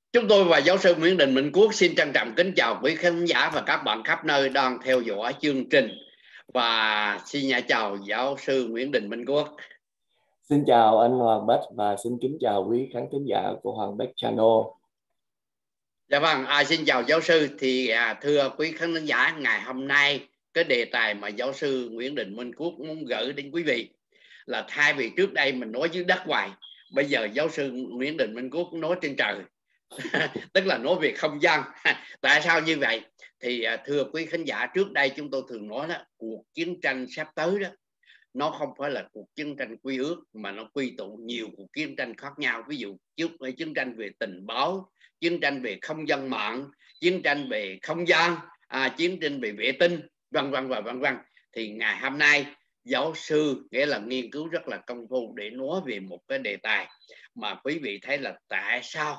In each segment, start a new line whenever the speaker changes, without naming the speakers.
Chúng tôi và giáo sư Nguyễn Đình Minh Quốc xin trân trọng kính chào quý khán giả và các bạn khắp nơi đang theo dõi chương trình. Và xin chào giáo sư Nguyễn Đình Minh Quốc.
Xin chào anh Hoàng Bách và xin kính chào quý khán thính giả của Hoàng Bách Channel.
Dạ vâng, xin chào giáo sư. Thì thưa quý khán thính giả, ngày hôm nay cái đề tài mà giáo sư Nguyễn Đình Minh Quốc muốn gửi đến quý vị là thay vì trước đây mình nói dưới đất hoài, bây giờ giáo sư Nguyễn Đình Minh Quốc nói trên trời. Tức là nói về không gian. Tại sao như vậy? Thì thưa quý khán giả, trước đây chúng tôi thường nói đó, cuộc chiến tranh sắp tới đó, nó không phải là cuộc chiến tranh quy ước mà nó quy tụ nhiều cuộc chiến tranh khác nhau. Ví dụ chiến tranh về tình báo, chiến tranh về không gian mạng, chiến tranh về không gian, chiến tranh về vệ tinh, vân vân và vân vân. Thì ngày hôm nay giáo sư nghĩa là nghiên cứu rất là công phu để nói về một cái đề tài mà quý vị thấy là tại sao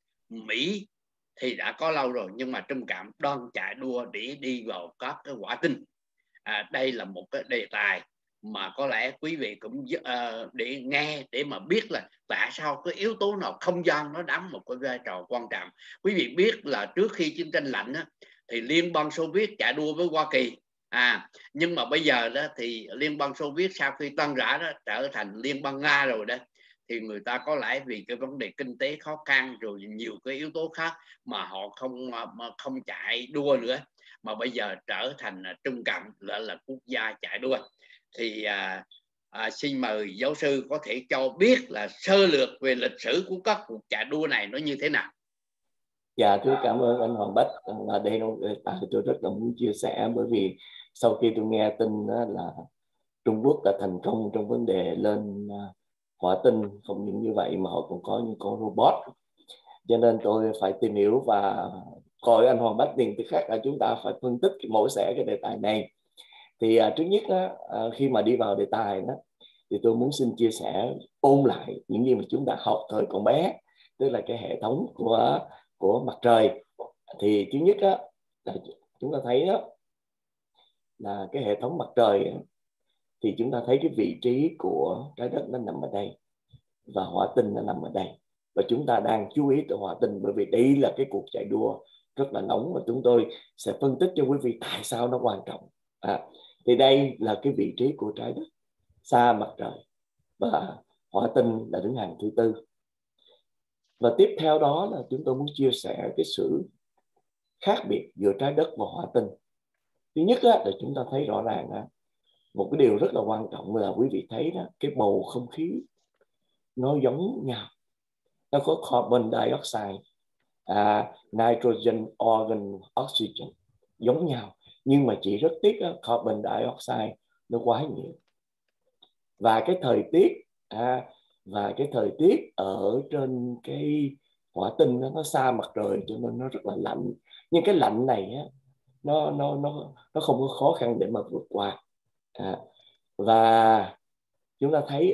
Mỹ thì đã có lâu rồi nhưng mà Trung Cộng đang chạy đua để đi vào các cái hỏa tinh. Đây là một cái đề tài mà có lẽ quý vị cũng để nghe để mà biết là tại sao cái yếu tố nào không gian nó đóng một cái vai trò quan trọng. Quý vị biết là trước khi chiến tranh lạnh á, thì Liên bang Xô Viết chạy đua với Hoa Kỳ. Nhưng mà bây giờ đó thì Liên bang Xô Viết sau khi tan rã đó trở thành Liên bang Nga rồi đó, thì người ta có lẽ vì cái vấn đề kinh tế khó khăn rồi nhiều cái yếu tố khác mà họ không chạy đua nữa, mà bây giờ trở thành Trung Cộng là quốc gia chạy đua. Thì xin mời giáo sư có thể cho biết là sơ lược về lịch sử của các cuộc chạy đua này nó như thế nào.
Dạ, thưa cảm ơn anh Hoàng Bách. Đây tôi rất là muốn chia sẻ, bởi vì sau khi tôi nghe tin là Trung Quốc đã thành công trong vấn đề lên hỏa tinh, không những như vậy mà họ còn có những con robot, cho nên tôi phải tìm hiểu và coi anh Hoàng Bách tiền từ khác là chúng ta phải phân tích mổ xẻ cái đề tài này. Thì trước nhất khi mà đi vào đề tài đó, thì tôi muốn xin chia sẻ ôn lại những gì mà chúng ta học thời còn bé, tức là cái hệ thống của mặt trời. Thì thứ nhất là chúng ta thấy là cái hệ thống mặt trời thì chúng ta thấy cái vị trí của trái đất nó nằm ở đây và hỏa tinh nó nằm ở đây, và chúng ta đang chú ý tới hỏa tinh bởi vì đây là cái cuộc chạy đua rất là nóng, và chúng tôi sẽ phân tích cho quý vị tại sao nó quan trọng. Thì đây là cái vị trí của trái đất xa mặt trời và hỏa tinh là đứng hàng thứ tư. Và tiếp theo đó là chúng tôi muốn chia sẻ cái sự khác biệt giữa trái đất và hỏa tinh. Thứ nhất là chúng ta thấy rõ ràng một cái điều rất là quan trọng là quý vị thấy đó, cái bầu không khí nó giống nhau, nó có carbon dioxide, nitrogen, argon, oxygen giống nhau, nhưng mà chỉ rất tiếc carbon dioxide nó quá nhiều. Và cái thời tiết ở trên cái hỏa tinh nó xa mặt trời cho nên nó rất là lạnh, nhưng cái lạnh này nó không có khó khăn để mà vượt qua. Và chúng ta thấy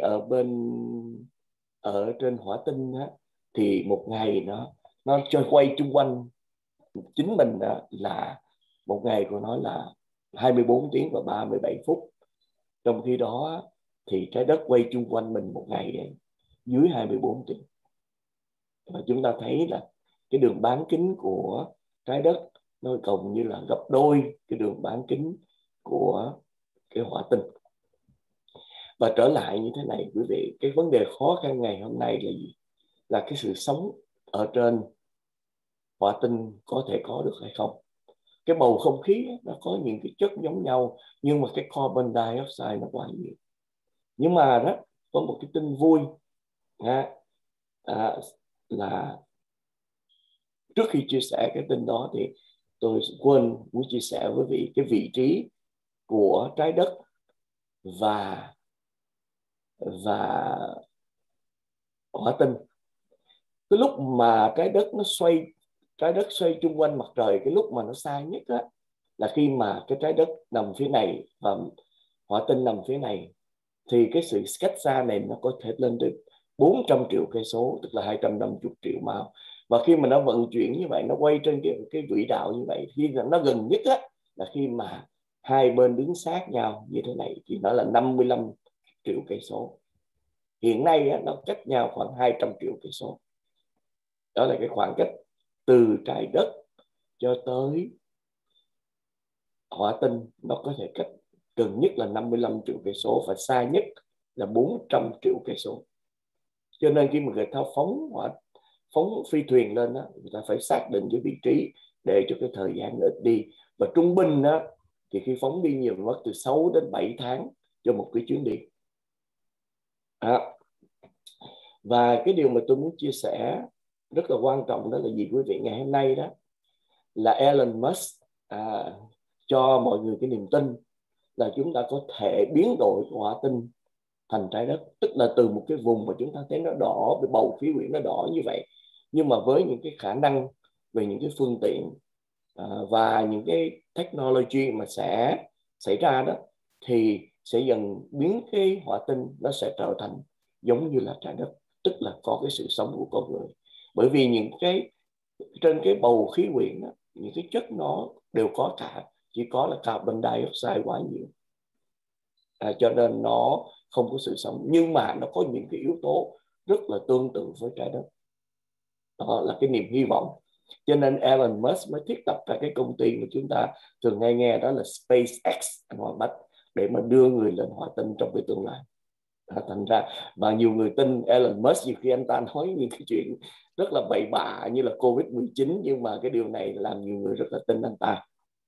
ở trên hỏa tinh thì một ngày nó chơi quay chung quanh chính mình là một ngày của nó là 24 tiếng và 37 phút. Trong khi đó thì trái đất quay chung quanh mình một ngày dưới 24 tiếng. Và chúng ta thấy là cái đường bán kính của trái đất nó gần như là gấp đôi cái đường bán kính của cái hỏa tinh. Và trở lại như thế này quý vị, cái vấn đề khó khăn ngày hôm nay là gì? Là cái sự sống ở trên hỏa tinh có thể có được hay không? Cái bầu không khí nó có những cái chất giống nhau, nhưng mà cái carbon dioxide nó quá nhiều. Nhưng mà đó có một cái tin vui là trước khi chia sẻ cái tin đó thì tôi quên muốn chia sẻ với vị cái vị trí của trái đất và hỏa tinh. Cái lúc mà trái đất xoay chung quanh mặt trời, cái lúc mà nó xa nhất là khi mà cái trái đất nằm phía này và hỏa tinh nằm phía này, thì cái sự cách xa này nó có thể lên tới 400 triệu cây số, tức là 250 triệu mile. Và khi mà nó vận chuyển như vậy, nó quay trên cái vĩ đạo như vậy, khi nó gần nhất là khi mà hai bên đứng sát nhau như thế này thì nó là 55 triệu cây số. Hiện nay nó cách nhau khoảng 200 triệu cây số. Đó là cái khoảng cách từ trái đất cho tới hỏa tinh nó có thể cách gần nhất là 55 triệu cây số và xa nhất là 400 triệu cây số. Cho nên khi mà người ta phóng phi thuyền lên đó, người ta phải xác định cái vị trí để cho cái thời gian ít đi. Và trung bình đó, thì khi phóng đi nhiều mất từ 6 đến 7 tháng cho một cái chuyến đi. Và cái điều mà tôi muốn chia sẻ rất là quan trọng đó là gì quý vị? Ngày hôm nay đó là Elon Musk cho mọi người cái niềm tin là chúng ta có thể biến đổi hỏa tinh thành trái đất, tức là từ một cái vùng mà chúng ta thấy nó đỏ, cái bầu khí quyển nó đỏ như vậy, nhưng mà với những cái khả năng về những cái phương tiện và những cái technology mà sẽ xảy ra đó, thì sẽ dần biến cái hỏa tinh nó sẽ trở thành giống như là trái đất, tức là có cái sự sống của con người. Bởi vì những cái trên cái bầu khí quyển đó, những cái chất nó đều có cả, chỉ có là carbon dioxide quá nhiều, cho nên nó không có sự sống, nhưng mà nó có những cái yếu tố rất là tương tự với trái đất. Đó là cái niềm hy vọng. Cho nên Elon Musk mới thiết lập ra cái công ty mà chúng ta thường hay nghe đó là SpaceX ngoài Bắc, để mà đưa người lên hỏa tinh trong cái tương lai. Thành ra và nhiều người tin Elon Musk, nhiều khi anh ta nói những cái chuyện rất là bậy bạ như là Covid-19, nhưng mà cái điều này làm nhiều người rất là tin anh ta.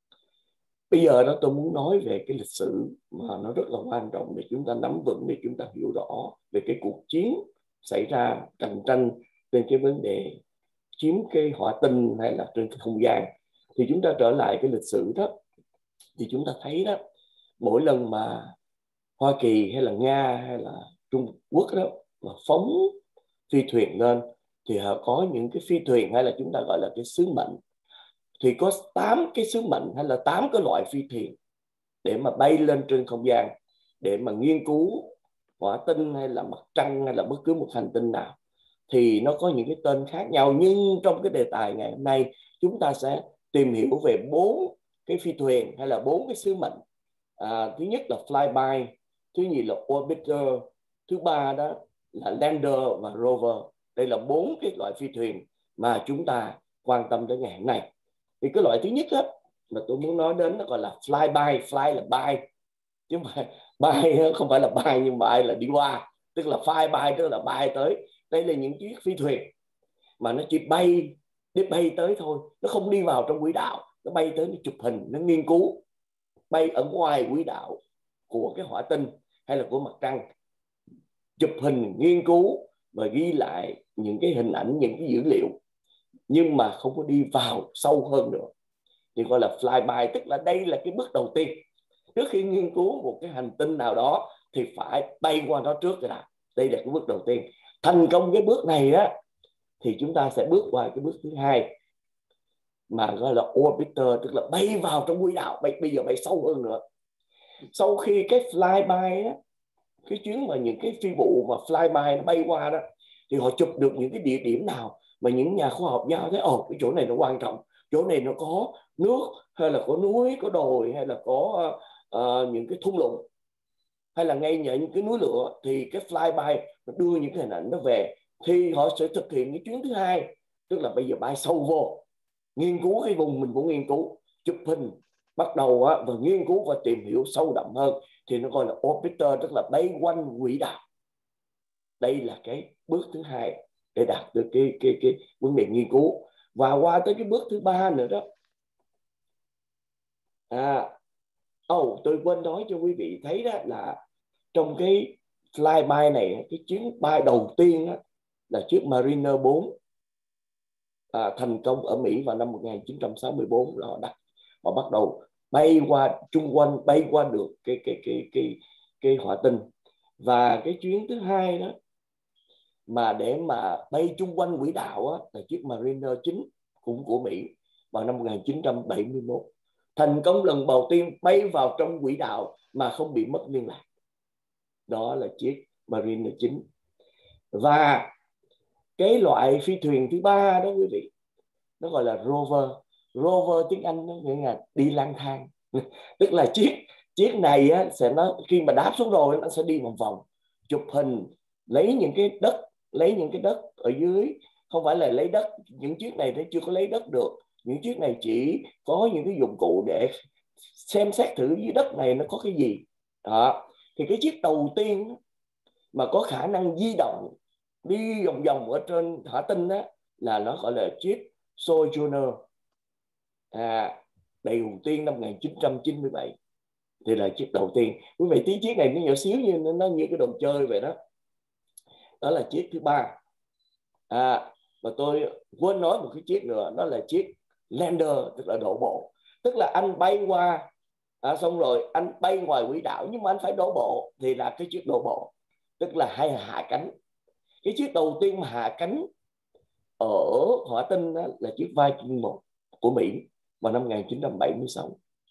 Bây giờ đó tôi muốn nói về cái lịch sử mà nó rất là quan trọng để chúng ta nắm vững, để chúng ta hiểu rõ về cái cuộc chiến xảy ra, cạnh tranh trên cái vấn đề chiếm cái hỏa tinh hay là trên cái không gian. Thì chúng ta trở lại cái lịch sử đó, thì chúng ta thấy đó, mỗi lần mà Hoa Kỳ hay là Nga hay là Trung Quốc đó mà phóng phi thuyền lên, thì họ có những cái phi thuyền hay là chúng ta gọi là cái sứ mệnh, thì có 8 cái sứ mệnh hay là 8 cái loại phi thuyền để mà bay lên trên không gian, để mà nghiên cứu hỏa tinh hay là mặt trăng hay là bất cứ một hành tinh nào. Thì nó có những cái tên khác nhau, nhưng trong cái đề tài ngày hôm nay chúng ta sẽ tìm hiểu về 4 cái phi thuyền hay là 4 cái sứ mệnh. Thứ nhất là flyby, thứ nhì là orbiter, thứ ba đó là lander và rover. Đây là 4 cái loại phi thuyền mà chúng ta quan tâm đến ngày hôm nay. Thì cái loại thứ nhất đó, mà tôi muốn nói đến nó gọi là flyby. Fly là bay, chứ mà bay không phải là bay, nhưng bay là đi qua, tức là flyby tức là bay tới. Đây là những chiếc phi thuyền mà nó chỉ bay tới thôi, nó không đi vào trong quỹ đạo, nó bay tới, nó chụp hình, nó nghiên cứu, bay ở ngoài quỹ đạo của cái hỏa tinh hay là của mặt trăng, chụp hình, nghiên cứu và ghi lại những cái hình ảnh, những cái dữ liệu, nhưng mà không có đi vào sâu hơn nữa, thì gọi là flyby. Tức là đây là cái bước đầu tiên. Trước khi nghiên cứu một cái hành tinh nào đó thì phải bay qua nó trước rồi đã. Đây là cái bước đầu tiên. Thành công cái bước này á, thì chúng ta sẽ bước qua cái bước thứ hai mà gọi là orbiter, tức là bay vào trong quỹ đạo, bây giờ bay sâu hơn nữa. Sau khi cái flyby á, cái chuyến mà những cái phi vụ mà flyby nó bay qua đó, thì họ chụp được những cái địa điểm nào mà những nhà khoa học nhau thấy cái chỗ này nó quan trọng, chỗ này nó có nước hay là có núi, có đồi hay là có những cái thung lũng hay là ngay những cái núi lửa, thì cái flyby nó đưa những cái hình ảnh đó về, thì họ sẽ thực hiện cái chuyến thứ hai, tức là bây giờ bay sâu vô, nghiên cứu cái vùng mình cũng nghiên cứu, chụp hình, bắt đầu và nghiên cứu và tìm hiểu sâu đậm hơn, thì nó gọi là orbiter, tức là bay quanh quỹ đạo. Đây là cái bước thứ hai để đạt được cái vấn đề nghiên cứu. Và qua tới cái bước thứ ba nữa đó, tôi quên nói cho quý vị thấy đó là trong cái flyby này, cái chuyến bay đầu tiên đó, là chiếc Mariner 4 thành công ở Mỹ vào năm 1964. Là họ bắt đầu bay qua chung quanh, bay qua được cái hỏa tinh. Và cái chuyến thứ hai đó mà để mà bay chung quanh quỹ đạo á, là chiếc Mariner 9 cũng của Mỹ vào năm 1971. Thành công lần đầu tiên bay vào trong quỹ đạo mà không bị mất liên lạc. Đó là chiếc Mariner 9. Và cái loại phi thuyền thứ ba đó quý vị, nó gọi là rover. Rover tiếng Anh nó nghĩa là đi lang thang. Tức là chiếc này á, khi mà đáp xuống rồi nó sẽ đi vòng vòng, chụp hình, lấy những cái đất ở dưới không phải là lấy đất. Những chiếc này nó chưa có lấy đất được, những chiếc này chỉ có những cái dụng cụ để xem xét thử dưới đất này nó có cái gì đó. Thì cái chiếc đầu tiên mà có khả năng di động đi vòng vòng ở trên hỏa tinh đó là nó gọi là chiếc Sojourner, đầu tiên năm 1997 thì là chiếc đầu tiên. Quý vị thấy chiếc này nó nhỏ xíu như nó như cái đồ chơi vậy đó. Đó là chiếc thứ ba. Và tôi quên nói một cái chiếc nữa, đó là chiếc lander, tức là đổ bộ. Tức là anh bay qua xong rồi anh bay ngoài quỹ đạo nhưng mà anh phải đổ bộ, thì là cái chiếc đổ bộ, tức là hay hạ cánh. Cái chiếc đầu tiên mà hạ cánh ở hỏa tinh đó là chiếc Viking 1 của Mỹ vào năm 1976.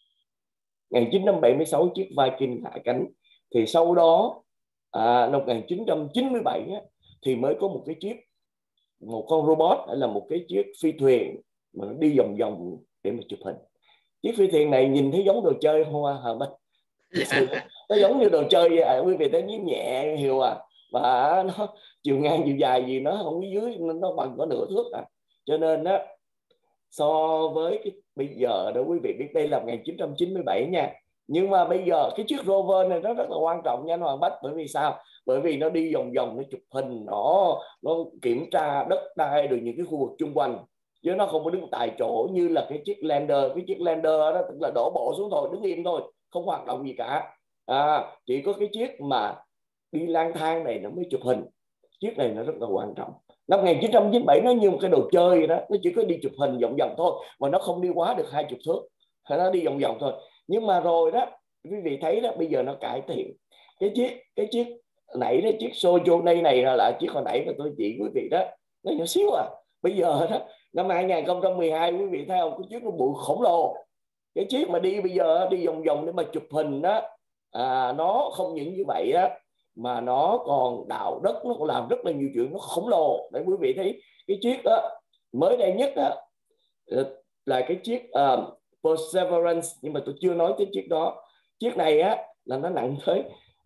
1976 chiếc Viking hạ cánh. Thì sau đó năm 1997 thì mới có một cái chiếc, một con robot hay là một cái chiếc phi thuyền mà nó đi vòng vòng để mà chụp hình. Chiếc phi thuyền này nhìn thấy giống đồ chơi Hoa Hà Bích, nó giống như đồ chơi vậy. Quý vị thấy nhẹ hiểu và nó chiều ngang chiều dài gì nó không dưới, nó bằng có nửa thước cho nên đó, so với cái bây giờ đó, quý vị biết đây là 1997 nha, nhưng mà bây giờ cái chiếc rover này nó rất là quan trọng nha anh Hoàng Bách. Bởi vì sao? Bởi vì nó đi vòng vòng, nó chụp hình, nó kiểm tra đất đai rồi những cái khu vực chung quanh, chứ nó không có đứng tại chỗ như là cái chiếc lander. Cái chiếc lander đó tức là đổ bộ xuống thôi, đứng im thôi, không hoạt động gì cả. Chỉ có cái chiếc mà đi lang thang này nó mới chụp hình. Chiếc này nó rất là quan trọng. Năm 1997 nó như một cái đồ chơi đó, nó chỉ có đi chụp hình vòng vòng thôi, mà nó không đi quá được 20 thước, nó đi vòng vòng thôi. Nhưng mà rồi đó, quý vị thấy đó, bây giờ nó cải thiện. Cái chiếc nãy đó, chiếc Sojourner này là chiếc hồi nãy mà tôi chỉ quý vị đó, nó nhỏ xíu Bây giờ đó, năm 2012 quý vị thấy không, cái chiếc nó bự khổng lồ. Cái chiếc mà đi bây giờ đi vòng vòng để mà chụp hình đó, nó không những như vậy đó, mà nó còn đào đất, nó còn làm rất là nhiều chuyện, nó khổng lồ. Để quý vị thấy cái chiếc đó mới đây nhất đó là cái chiếc Perseverance, nhưng mà tôi chưa nói tới chiếc đó. Chiếc này là nó nặng tới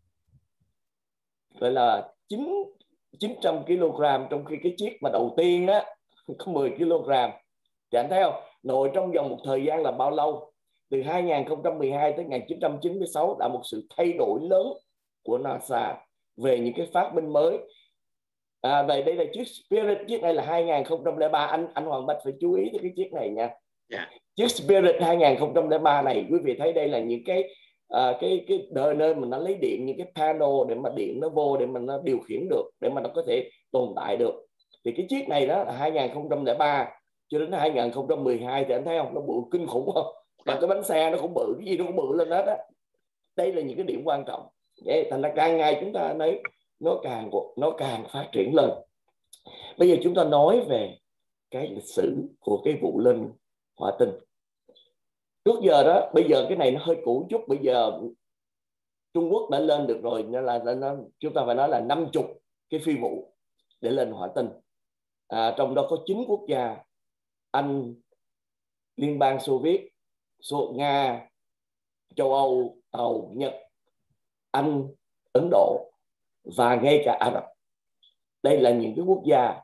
gọi là 900 kg, trong khi cái chiếc mà đầu tiên có 10 kg. Thì anh thấy không, nội trong vòng một thời gian là bao lâu, từ 2012 tới 1996 đã một sự thay đổi lớn của NASA về những cái phát minh mới. Vậy đây là chiếc Spirit, chiếc này là 2003. Anh Hoàng Bách phải chú ý tới cái chiếc này nha. Chiếc Spirit 2003 này, quý vị thấy đây là những cái nơi mà nó lấy điện, những cái panel để mà điện nó vô để mà nó điều khiển được, để mà nó có thể tồn tại được. Thì cái chiếc này đó là 2003 cho đến 2012 thì anh thấy không, nó bự kinh khủng không? Và cái bánh xe nó cũng bự, cái gì nó cũng bự lên hết á. Đây là những cái điểm quan trọng. Thành ra càng ngày chúng ta thấy nó càng phát triển lên. Bây giờ chúng ta nói về cái lịch sử của cái vụ lên hỏa tinh. Trước giờ đó, bây giờ cái này nó hơi cũ chút. Bây giờ Trung Quốc đã lên được rồi, nên là chúng ta phải nói là 50 cái phi vụ để lên hỏa tinh. Trong đó có 9 quốc gia: Anh, Liên bang Xô Viết, Nga, châu Âu, Tàu, Nhật, Anh, Ấn Độ và ngay cả Ả Rập. Đây là những cái quốc gia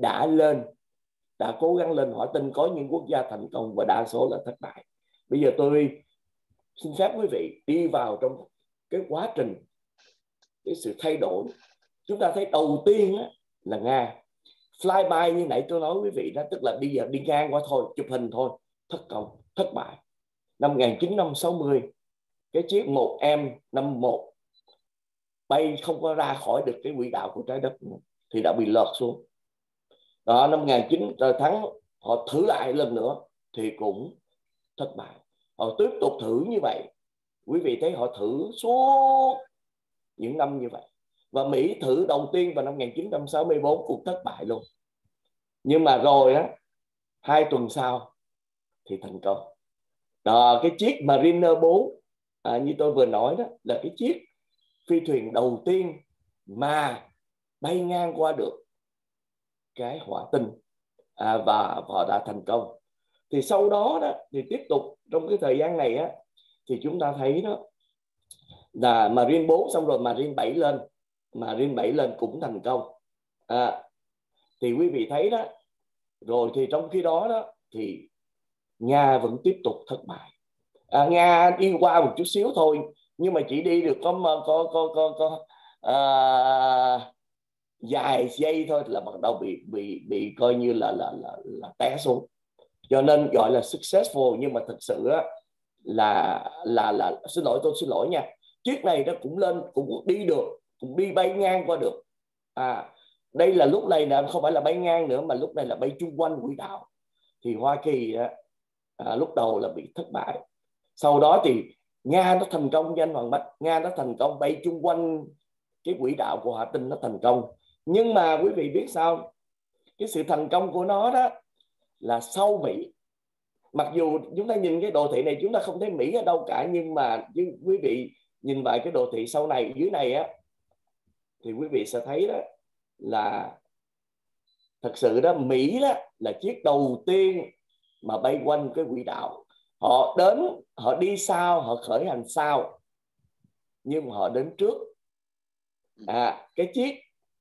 đã cố gắng lên hỏa tinh. Có những quốc gia thành công và đa số là thất bại. Bây giờ tôi xin phép quý vị đi vào trong cái quá trình, cái sự thay đổi. Chúng ta thấy đầu tiên là Nga. Flyby như nãy tôi nói quý vị đó, tức là bây giờ đi ngang qua thôi, chụp hình thôi, thất bại. Năm 1960, cái chiếc 1M51 bay không có ra khỏi được cái quỹ đạo của trái đất nữa, thì đã bị lọt xuống. Đó, năm 1900 họ thử lại lần nữa thì cũng thất bại. Họ tiếp tục thử như vậy. Quý vị thấy họ thử suốt những năm như vậy. Và Mỹ thử đầu tiên vào năm 1964 cũng thất bại luôn. Nhưng mà rồi 2 tuần sau thì thành công. Đó, cái chiếc Mariner 4 như tôi vừa nói đó, là cái chiếc phi thuyền đầu tiên mà bay ngang qua được cái hỏa tinh, và họ đã thành công. Thì sau đó thì tiếp tục trong cái thời gian này thì chúng ta thấy đó là Marine 4 xong rồi Marine 7 lên cũng thành công. Thì quý vị thấy đó, Rồi thì trong khi đó thì Nga vẫn tiếp tục thất bại. Nga đi qua một chút xíu thôi, nhưng mà chỉ đi được có vài giây thôi là bắt đầu bị coi như là té xuống. Cho nên gọi là successful, nhưng mà thực sự là xin lỗi nha, chiếc này nó cũng lên, cũng đi được, cũng đi bay ngang qua được. Đây là lúc này là không phải là bay ngang nữa, mà lúc này là bay chung quanh quỹ đạo. Thì Hoa Kỳ lúc đầu là bị thất bại, sau đó thì Nga nó thành công với anh Hoàng Bách. Nga nó thành công bay chung quanh cái quỹ đạo của Hỏa Tinh, nó thành công. Nhưng mà quý vị biết sao, cái sự thành công của nó đó là sau Mỹ. Mặc dù chúng ta nhìn cái đồ thị này chúng ta không thấy Mỹ ở đâu cả, nhưng mà quý vị nhìn vào cái đồ thị sau này dưới này á, thì quý vị sẽ thấy đó là thật sự đó, Mỹ đó là chiếc đầu tiên mà bay quanh cái quỹ đạo. Họ đến, họ đi sau, họ khởi hành sau, nhưng họ đến trước. Cái chiếc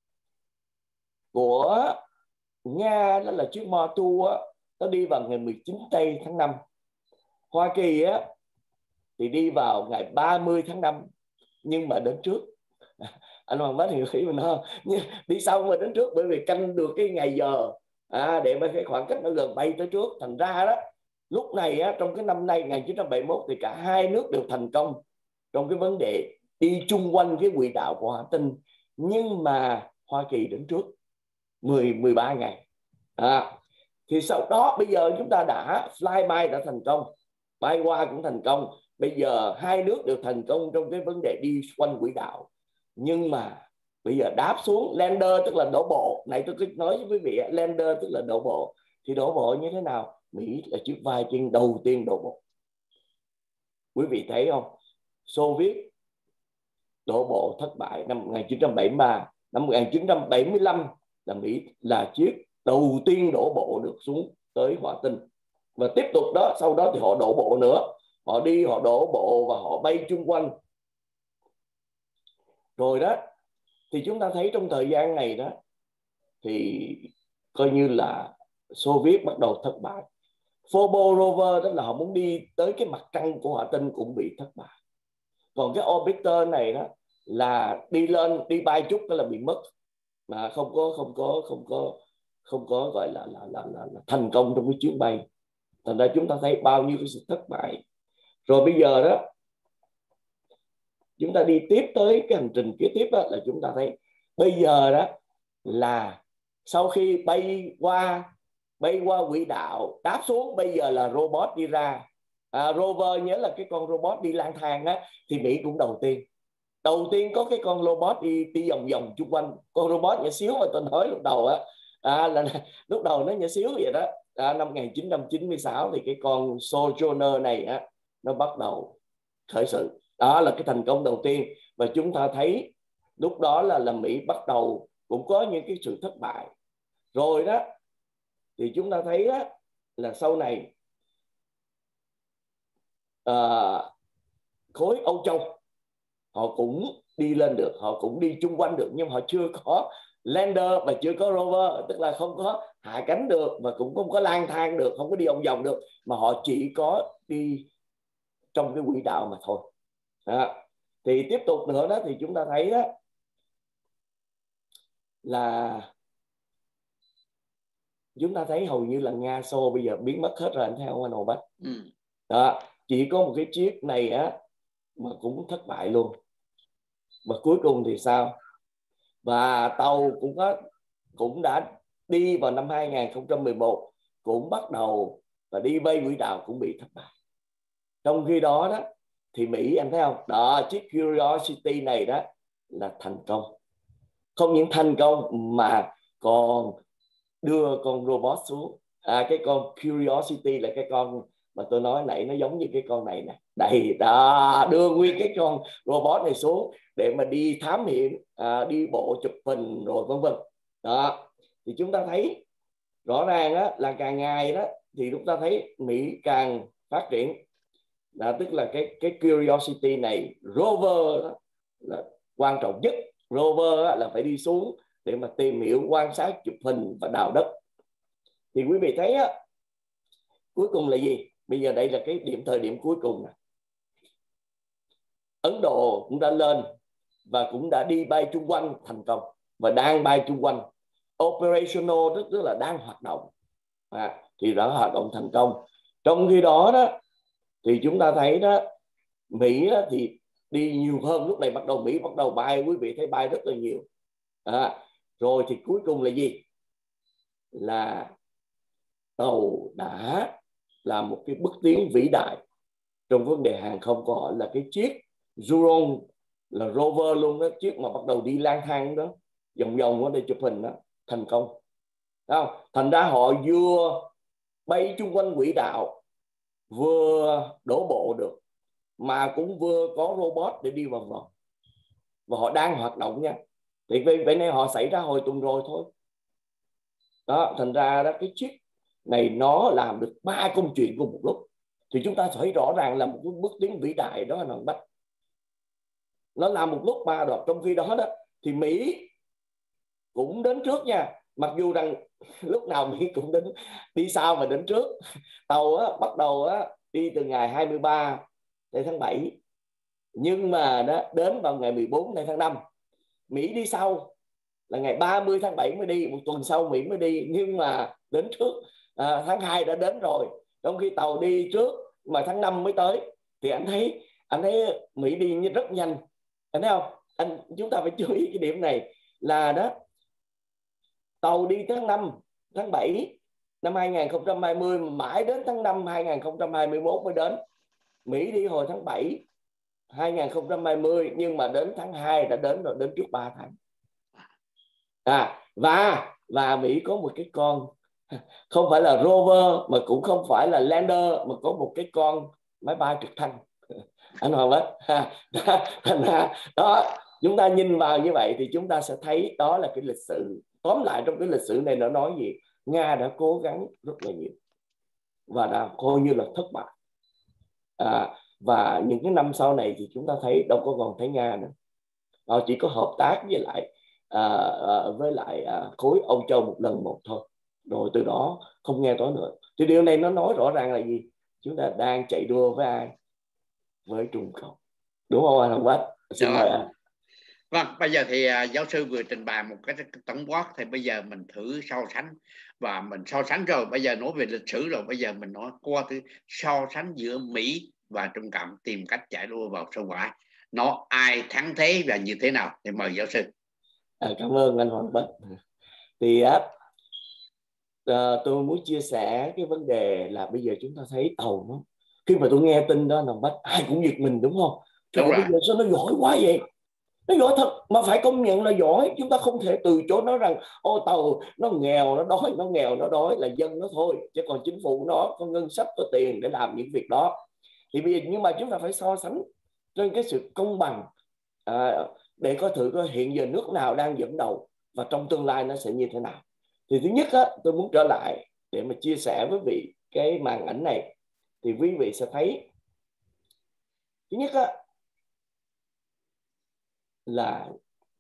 của Nga đó là chiếc Motu á, nó đi vào ngày 19 tây tháng 5. Hoa Kỳ á thì đi vào ngày 30 tháng 5, nhưng mà đến trước. Anh Hoàng Bách hiểu ý mình không? Đi sau mà đến trước, bởi vì canh được cái ngày giờ để mà cái khoảng cách nó gần, bay tới trước. Thành ra đó, lúc này á, trong cái năm nay 1971 thì cả hai nước đều thành công trong cái vấn đề đi chung quanh cái quỹ đạo của Hỏa Tinh, nhưng mà Hoa Kỳ đến trước 13 ngày. Thì sau đó bây giờ chúng ta đã flyby đã thành công, bay qua cũng thành công, bây giờ hai nước đều thành công trong cái vấn đề đi quanh quỹ đạo. Nhưng mà bây giờ đáp xuống lander, tức là đổ bộ. Này tôi cứ nói với quý vị, lander tức là đổ bộ. Thì đổ bộ như thế nào? Mỹ là chiếc Viking đầu tiên đổ bộ. Quý vị thấy không? Xô Viết đổ bộ thất bại năm 1973. Năm 1975 là Mỹ là chiếc đầu tiên đổ bộ được xuống tới Hỏa Tinh. Và tiếp tục đó, sau đó thì họ đổ bộ nữa. Họ đi, họ đổ bộ và họ bay chung quanh. Rồi đó, thì chúng ta thấy trong thời gian này đó, thì coi như là Xô Viết bắt đầu thất bại. Phobos rover đó là họ muốn đi tới cái mặt trăng của Hỏa Tinh cũng bị thất bại. Còn cái orbiter này đó là đi lên, đi bay chút đó là bị mất, mà không có gọi là thành công trong cái chuyến bay. Thành ra chúng ta thấy bao nhiêu cái sự thất bại. Rồi bây giờ đó, chúng ta đi tiếp tới cái hành trình kế tiếp đó, là chúng ta thấy bây giờ đó là sau khi bay qua quỹ đạo, đáp xuống, bây giờ là robot đi ra. Rover nhớ là cái con robot đi lang thang á, thì Mỹ cũng đầu tiên có cái con robot đi vòng vòng chung quanh. Con robot nhỏ xíu mà tôi nói lúc đầu á, lúc đầu nó nhỏ xíu vậy đó. Năm 1996 thì cái con Sojourner này á, nó bắt đầu khởi sự. Đó là cái thành công đầu tiên. Và chúng ta thấy lúc đó là Mỹ bắt đầu cũng có những cái sự thất bại. Rồi đó thì chúng ta thấy đó, là sau này khối Âu Châu họ cũng đi lên được, họ cũng đi chung quanh được, nhưng họ chưa có lander và chưa có rover, tức là không có hạ cánh được và cũng không có lang thang được, không có đi vòng vòng được, mà họ chỉ có đi trong cái quỹ đạo mà thôi. Thì tiếp tục nữa đó, thì chúng ta thấy đó là chúng ta thấy hầu như là Nga Xô bây giờ biến mất hết rồi, anh thấy không anh Hồ Bách? Đó, chỉ có một cái chiếc này á mà cũng thất bại luôn. Và cuối cùng thì sao? Và tàu cũng đã đi vào năm 2011, cũng bắt đầu và đi bay quỹ đạo cũng bị thất bại. Trong khi đó đó thì Mỹ, anh thấy không? Đó, chiếc Curiosity này đó là thành công. Không những thành công mà còn đưa con robot xuống. Cái con Curiosity là cái con mà tôi nói nãy, nó giống như cái con này nè. Đây đó, đưa nguyên cái con robot này xuống để mà đi thám hiểm, đi bộ chụp hình rồi vân vân. Đó, thì chúng ta thấy rõ ràng đó, là càng ngày đó thì chúng ta thấy Mỹ càng phát triển. Tức là cái Curiosity này, rover đó, là quan trọng nhất. Rover đó, là phải đi xuống để mà tìm hiểu, quan sát, chụp hình và đào đất. Thì quý vị thấy á, cuối cùng là gì? Bây giờ đây là cái thời điểm cuối cùng này. Ấn Độ cũng đã lên và cũng đã đi bay chung quanh thành công và đang bay chung quanh. Operational tức là đang hoạt động, thì đã hoạt động thành công. Trong khi đó đó thì chúng ta thấy đó, Mỹ đó, thì đi nhiều hơn. Lúc này Mỹ bắt đầu bay, quý vị thấy bay rất là nhiều. Rồi thì cuối cùng là gì? Là tàu đã làm một cái bước tiến vĩ đại trong vấn đề hàng không của họ, là cái chiếc Zhurong, là rover luôn đó, chiếc mà bắt đầu đi lang thang đó, vòng vòng ở đây chụp hình đó, thành công. Thành ra họ vừa bay chung quanh quỹ đạo, vừa đổ bộ được, mà cũng vừa có robot để đi vòng vòng, và họ đang hoạt động nha. Thì vậy này họ xảy ra hồi tuần rồi thôi đó. Thành ra đó, cái chiếc này nó làm được 3 công chuyện cùng một lúc, thì chúng ta thấy rõ ràng là một cái bước tiến vĩ đại đó anh Hoàng Bách. Nó làm một lúc 3 đoạn. Trong khi đó đó thì Mỹ cũng đến trước nha, mặc dù rằng lúc nào Mỹ cũng đi sau và đến trước. Tàu á, bắt đầu á, đi từ ngày 23 tháng 7, nhưng mà đó, đến vào ngày 14 tháng 5 Mỹ đi sau, là ngày 30 tháng 7 mới đi, một tuần sau Mỹ mới đi, nhưng mà đến trước. Tháng 2 đã đến rồi, trong khi tàu đi trước mà tháng 5 mới tới. Thì anh thấy Mỹ đi rất nhanh, anh thấy không? Chúng ta phải chú ý cái điểm này là đó, tàu đi tháng 7 năm 2020, mãi đến tháng 5 2021 mới đến. Mỹ đi hồi tháng 7 2020, nhưng mà đến tháng 2 đã đến rồi, đến trước 3 tháng. Và Mỹ có một cái con, không phải là rover mà cũng không phải là lander, mà có một cái con máy bay trực thăng. Anh Hoàng Bách, đó, chúng ta nhìn vào như vậy thì chúng ta sẽ thấy đó là cái lịch sử. Tóm lại trong cái lịch sử này nó nói gì? Nga đã cố gắng rất là nhiều và đã coi như là thất bại. Và những cái năm sau này thì chúng ta thấy đâu có còn thấy Nga nữa. Họ chỉ có hợp tác với lại khối Âu Châu một lần một thôi, rồi từ đó không nghe nói nữa. Thì điều này nó nói rõ ràng là gì? Chúng ta đang chạy đua với ai? Với Trung Cộng, đúng không anh Hồng Bách? Xin mời anh.
Vâng, bây giờ thì giáo sư vừa trình bày một cái tổng quát, thì bây giờ mình thử so sánh, và mình so sánh rồi, bây giờ nói về lịch sử rồi, bây giờ mình nói qua cái so sánh giữa Mỹ và Trung Cộng, tìm cách chạy đua vào sâu quả, nó ai thắng thế và như thế nào. Thì mời giáo sư.
Cảm ơn anh Hoàng Bách. Thì tôi muốn chia sẻ cái vấn đề là bây giờ chúng ta thấy tàu nó, khi mà tôi nghe tin đó Hoàng Bách, ai cũng giật mình, đúng không? Trời, bây giờ sao nó giỏi quá vậy? Nó giỏi thật, mà phải công nhận là giỏi. Chúng ta không thể từ chối nói rằng tàu nó nghèo, nó đói, nó nghèo, nó đói là dân nó thôi, chứ còn chính phủ nó có ngân sách, có tiền để làm những việc đó. Thì bây giờ, nhưng mà chúng ta phải so sánh trên cái sự công bằng, để coi thử coi hiện giờ nước nào đang dẫn đầu và trong tương lai nó sẽ như thế nào. Thì thứ nhất tôi muốn trở lại để mà chia sẻ với vị cái màn ảnh này, thì quý vị sẽ thấy thứ nhất là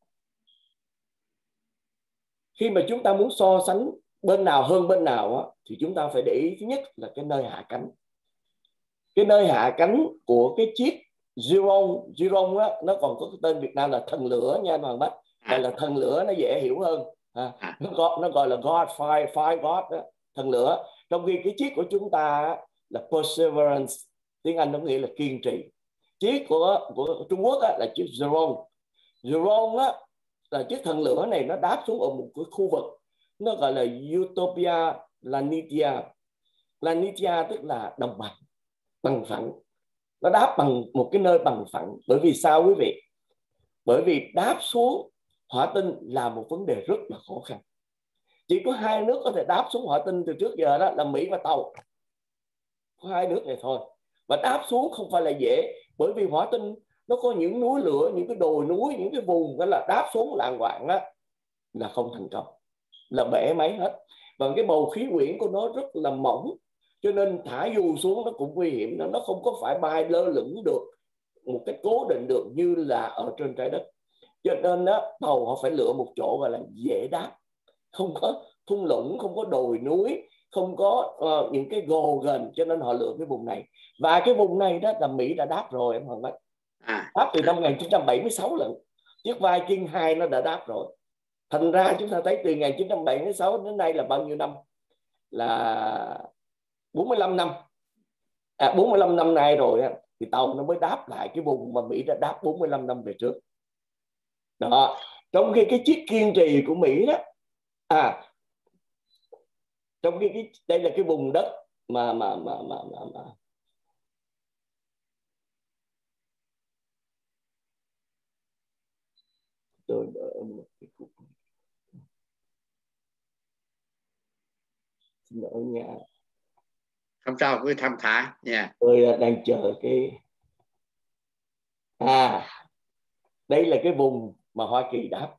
khi mà chúng ta muốn so sánh bên nào hơn bên nào thì chúng ta phải để ý thứ nhất là cái nơi hạ cánh. Cái nơi hạ cánh của cái chiếc Zhurong nó còn có cái tên Việt Nam là thần lửa nha anh Hoàng Bách. Gọi là thần lửa nó dễ hiểu hơn. Nó gọi là God, Fire God đó, thần lửa. Trong khi cái chiếc của chúng ta là Perseverance, tiếng Anh nó nghĩa là kiên trì. Chiếc của Trung Quốc là chiếc Zhurong. Zhurong là chiếc thần lửa này nó đáp xuống ở một cái khu vực nó gọi là Utopia Planitia. Planitia tức là đồng bằng, bằng phẳng. Nó đáp bằng một cái nơi bằng phẳng. Bởi vì sao quý vị? Bởi vì đáp xuống hỏa tinh là một vấn đề rất là khó khăn. Chỉ có hai nước có thể đáp xuống hỏa tinh từ trước giờ, đó là Mỹ và Tàu. Có hai nước này thôi. Và đáp xuống không phải là dễ, bởi vì hỏa tinh nó có những núi lửa, những cái đồi núi, những cái vùng đó là đáp xuống lạng quạng là không thành công, là bể máy hết. Và cái bầu khí quyển của nó rất là mỏng, cho nên thả dù xuống nó cũng nguy hiểm. Nó không có phải bay lơ lửng được một cách cố định được như là ở trên trái đất. Cho nên tàu họ phải lựa một chỗ gọi là dễ đáp, không có thung lũng, không có đồi núi, không có những cái gồ ghềnh, cho nên họ lựa cái vùng này. Và cái vùng này đó là Mỹ đã đáp rồi em Hoàng Bách. Đáp từ năm 1976 lận. Chiếc Viking 2 nó đã đáp rồi. Thành ra chúng ta thấy từ 1976 đến nay là bao nhiêu năm? Là 45 năm. 45 năm nay rồi thì tàu nó mới đáp lại cái vùng mà Mỹ đã đáp 45 năm về trước. Đó. Trong khi cái chiếc Kiên Trì của Mỹ đó, trong cái đây là cái vùng đất mà tôi đợi một cái phút. Xin lỗi nha.
Không sao, cứ thăm thả nha.
Tôi đang chờ cái đây là cái vùng mà Hoa Kỳ đáp.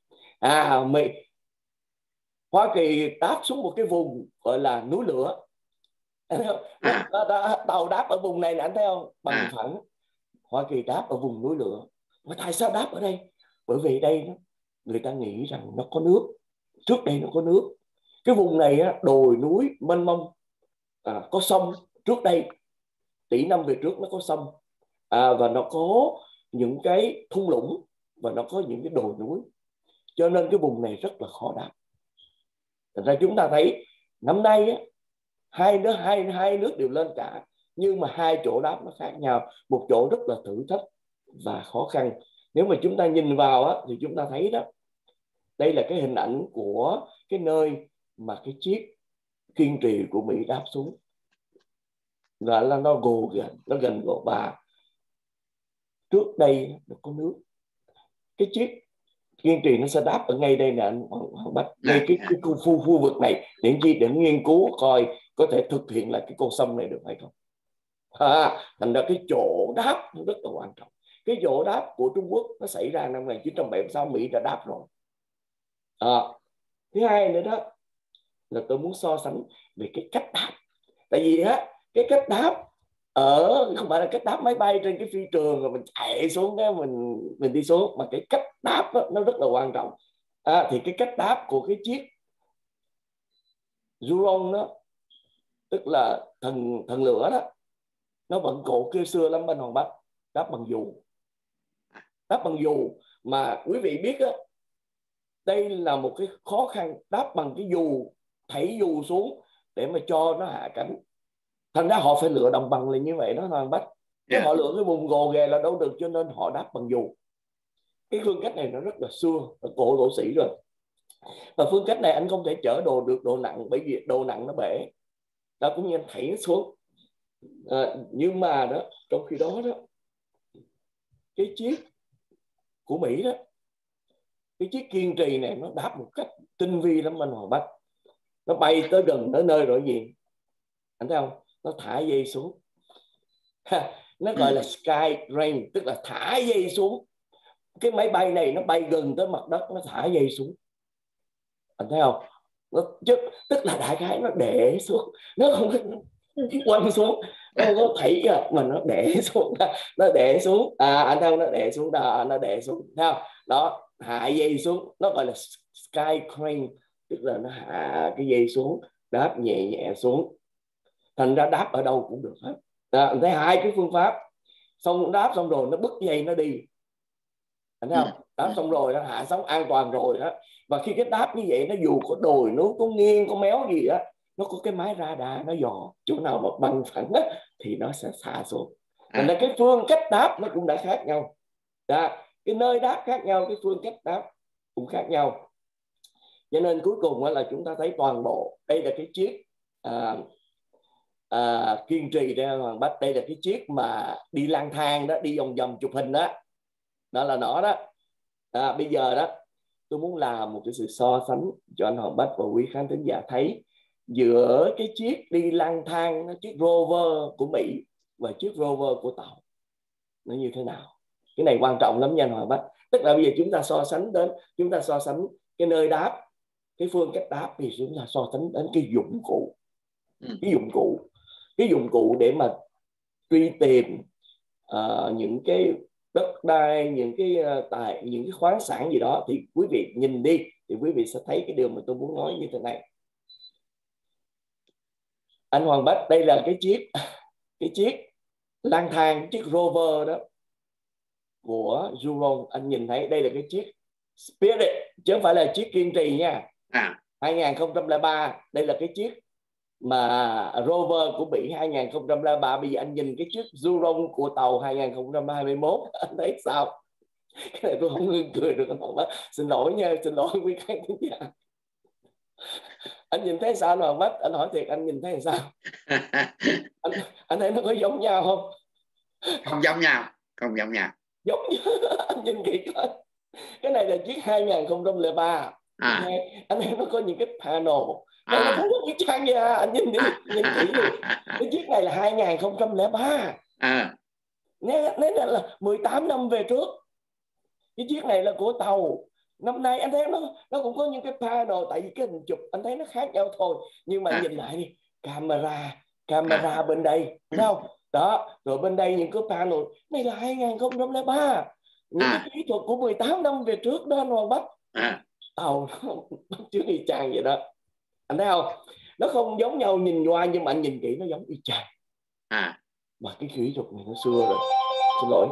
Hoa Kỳ đáp xuống một cái vùng gọi là núi lửa. Tàu đáp ở vùng này nè, anh thấy không? Bằng phẳng. Hoa Kỳ đáp ở vùng núi lửa. Mà tại sao đáp ở đây? Bởi vì đây người ta nghĩ rằng nó có nước. Trước đây nó có nước. Cái vùng này đồi núi mênh mông, có sông. Trước đây tỷ năm về trước nó có sông, và nó có những cái thung lũng, và nó có những cái đồi núi, cho nên cái vùng này rất là khó đáp. Thành ra chúng ta thấy năm nay hai nước đều lên cả, nhưng mà hai chỗ đáp nó khác nhau. Một chỗ rất là thử thách và khó khăn. Nếu mà chúng ta nhìn vào thì chúng ta thấy đó, đây là cái hình ảnh của cái nơi mà cái chiếc Kiên Trì của Mỹ đáp xuống. Là nó gồ ghềnh, nó gần gồ. Và trước đây nó có nước. Cái chiếc Kiên Trì nó sẽ đáp ở ngay đây nè anh Hoàng Bách, ngay cái khu vực này, để nghiên cứu coi có thể thực hiện lại cái con sông này được hay không. Thành ra cái chỗ đáp nó rất là quan trọng. Cái chỗ đáp của Trung Quốc nó xảy ra năm 1976, Mỹ đã đáp rồi. Thứ hai nữa đó là tôi muốn so sánh về cái cách đáp. Tại vì cái cách đáp không phải là cách đáp máy bay trên cái phi trường rồi mình chạy xuống cái mình đi xuống, mà cái cách đáp đó, nó rất là quan trọng. Thì cái cách đáp của cái chiếc Zhurong đó, tức là thần lửa đó, nó vẫn cổ kia xưa lắm bên Hoàng Bắc. Đáp bằng dù. Đáp bằng dù mà quý vị biết đó, đây là một cái khó khăn. Đáp bằng cái dù, thảy dù xuống để mà cho nó hạ cánh. Thành ra họ phải lựa đồng bằng là như vậy đó Hoàng Bách. Chứ họ lựa cái vùng gồ ghề là đâu được, cho nên họ đáp bằng dù. Cái phương cách này nó rất là xưa, nó cổ đổ sĩ rồi. Và phương cách này anh không thể chở đồ được đồ nặng, bởi vì đồ nặng nó bể. Đó, cũng như anh thảy nó xuống. Nhưng mà đó, trong khi đó đó, cái chiếc của Mỹ đó, cái chiếc Kiên Trì này nó đáp một cách tinh vi lắm anh Hoàng Bách. Nó bay tới gần tới nơi rồi gì anh thấy không? Nó thả dây xuống. Nó gọi là sky rain, tức là thả dây xuống. Cái máy bay này nó bay gần tới mặt đất, nó thả dây xuống. Anh thấy không? Tức là đại khái nó để xuống, nó không quăng xuống, nó không có thảy mà nó để xuống. Nó để xuống, anh thấy không? Nó để xuống đó, nó để xuống, thấy không? Đó, hạ dây xuống, nó gọi là sky crane, tức là nó hạ cái dây xuống, đáp nhẹ nhẹ xuống. Thành ra đáp ở đâu cũng được hết. Anh thấy hai cái phương pháp. Xong đáp xong rồi nó bứt dây nó đi, anh thấy không? Đáp xong rồi nó hạ sóng an toàn rồi đó. Và khi cái đáp như vậy, nó dù có đồi núi, có nghiêng, có méo gì á, nó có cái máy radar nó dò chỗ nào mà bằng phẳng á, thì nó sẽ xả xuống. Thành ra cái phương cách đáp nó cũng đã khác nhau. Cái nơi đáp khác nhau, cái phương cách đáp cũng khác nhau. Cho nên cuối cùng là chúng ta thấy toàn bộ đây là cái chiếc Kiên Trì đây Hoàng Bách. Đây là cái chiếc mà đi lang thang đó, đi vòng vòng chụp hình đó. Đó là nó đó. Bây giờ đó tôi muốn làm một cái sự so sánh cho anh Hoàng Bách và quý khán thính giả thấy giữa cái chiếc đi lang thang, chiếc rover của Mỹ và chiếc rover của tàu nó như thế nào. Cái này quan trọng lắm nha anh Hoàng Bách. Tức là bây giờ chúng ta so sánh cái nơi đáp, cái phương cách đáp, thì chúng ta so sánh đến cái dụng cụ. Cái dụng cụ để mà truy tìm những cái đất đai, những cái khoáng sản gì đó, thì quý vị nhìn đi thì quý vị sẽ thấy cái điều mà tôi muốn nói như thế này. Anh Hoàng Bách, đây là cái chiếc lang thang, chiếc Rover đó của Zhurong. Anh nhìn thấy đây là cái chiếc Spirit chứ không phải là chiếc kiên trì nha. 2003 đây là cái chiếc mà Rover của Mỹ 2003. Bây giờ anh nhìn cái chiếc Zhurong của tàu 2021 anh thấy sao? Cái này tôi không ngưng cười được. Xin lỗi nha, xin lỗi quý khán giả. Anh nhìn thấy sao nào Bách? Anh hỏi thiệt, anh nhìn thấy sao? anh thấy nó có giống nhau không?
Không giống nhau, không giống nhau.
Giống anh nhìn kỹ coi. Cái này là chiếc 2003. Anh thấy nó có những cái panel này, nó không có những trang gì à. Anh nhìn đi, nhìn kỹ đi. Cái chiếc này là 2003. Nên là 18 năm về trước. Cái chiếc này là của tàu. Năm nay anh thấy nó cũng có những cái panel, tại vì cái hình chụp anh thấy nó khác nhau thôi, nhưng mà nhìn lại đi, camera bên đây, thấy không? Đó, rồi bên đây những cái panel này là 2003, những cái kỹ thuật của 18 năm về trước đó anh Hoàng Bách. Tàu nó chưa y chang vậy đó, anh thấy không? Nó không giống nhau nhìn qua, nhưng mà anh nhìn kỹ nó giống y chang. Mà cái kỹ thuật này nó xưa rồi. Xin lỗi.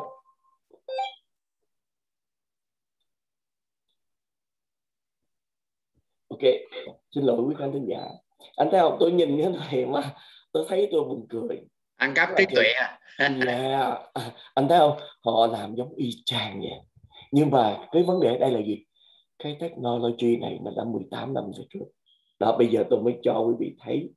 Ok, xin lỗi quý khán thính giả. Anh thấy không, tôi nhìn cái này mà tôi thấy tôi buồn cười.
Ăn cắp trí tuệ à?
Anh thấy không, họ làm giống y chang vậy. Nhưng mà cái vấn đề ở đây là gì? Cái technology này nó đã 18 năm về trước. Đó, bây giờ tôi mới cho quý vị thấy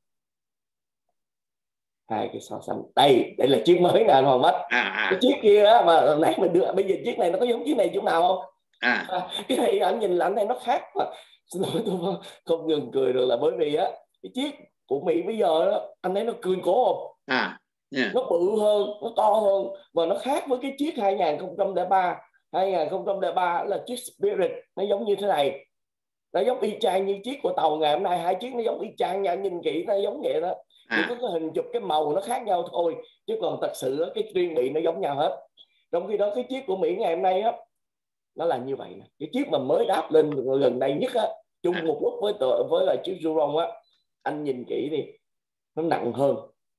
hai cái so sánh. Đây là chiếc mới nè anh Hoàng Bách. Cái chiếc kia đó, mà nãy mình đưa, bây giờ chiếc này nó có giống chiếc này chỗ nào không? Cái này anh nhìn là anh thấy nó khác mà. Xin lỗi, tôi không ngừng cười được là bởi vì á, cái chiếc của Mỹ bây giờ đó, anh thấy nó cường cố không? Nó bự hơn, nó to hơn, và nó khác với cái chiếc 2003. 2003 là chiếc Spirit, nó giống như thế này, nó giống y chang như chiếc của tàu ngày hôm nay. Hai chiếc nó giống y chang nha, nhìn kỹ nó giống vậy đó. Chỉ có cái hình chụp, cái màu nó khác nhau thôi, chứ còn thật sự cái chuyên bị nó giống nhau hết. Trong khi đó cái chiếc của Mỹ ngày hôm nay á, nó là như vậy nè. Cái chiếc mà mới đáp lên gần đây nhất á, chung một lúc với là chiếc Zhurong á, anh nhìn kỹ đi, nó nặng hơn.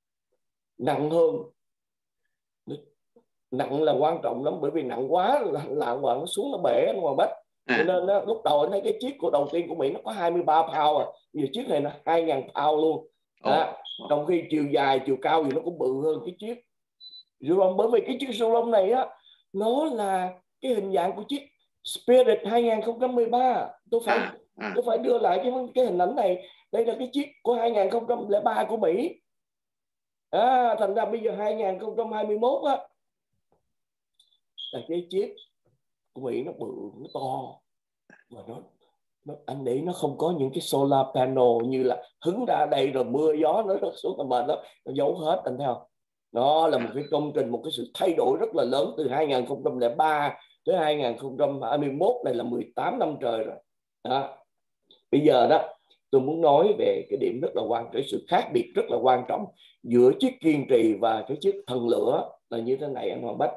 Nặng là quan trọng lắm, bởi vì nặng quá là nó xuống nó bể anh Hoàng Bách. Cho nên đó, lúc đầu anh thấy cái chiếc của đầu tiên của Mỹ nó có 23 pound à, giờ chiếc này là 2.000 pound luôn. Trong khi chiều dài, chiều cao thì nó cũng bự hơn cái chiếc Zhurong, bởi vì cái chiếc Zhurong này á, nó là cái hình dạng của chiếc Spirit 2013. Tôi phải đưa lại cái hình ảnh này. Đây là cái chiếc của 2003 của Mỹ. Thành ra bây giờ 2021 á, là cái chiếc của Mỹ nó bự, nó to, và anh để nó không có những cái solar panel như là hứng ra đây rồi mưa gió nó rớt xuống mà nó giấu hết, anh thấy không? Nó là một cái công trình, một cái sự thay đổi rất là lớn từ 2003 tới 2021, này là 18 năm trời rồi. Đó. Bây giờ đó tôi muốn nói về cái điểm rất là quan trọng, sự khác biệt rất là quan trọng giữa chiếc kiên trì và cái chiếc thần lửa là như thế này anh Hoàng Bách.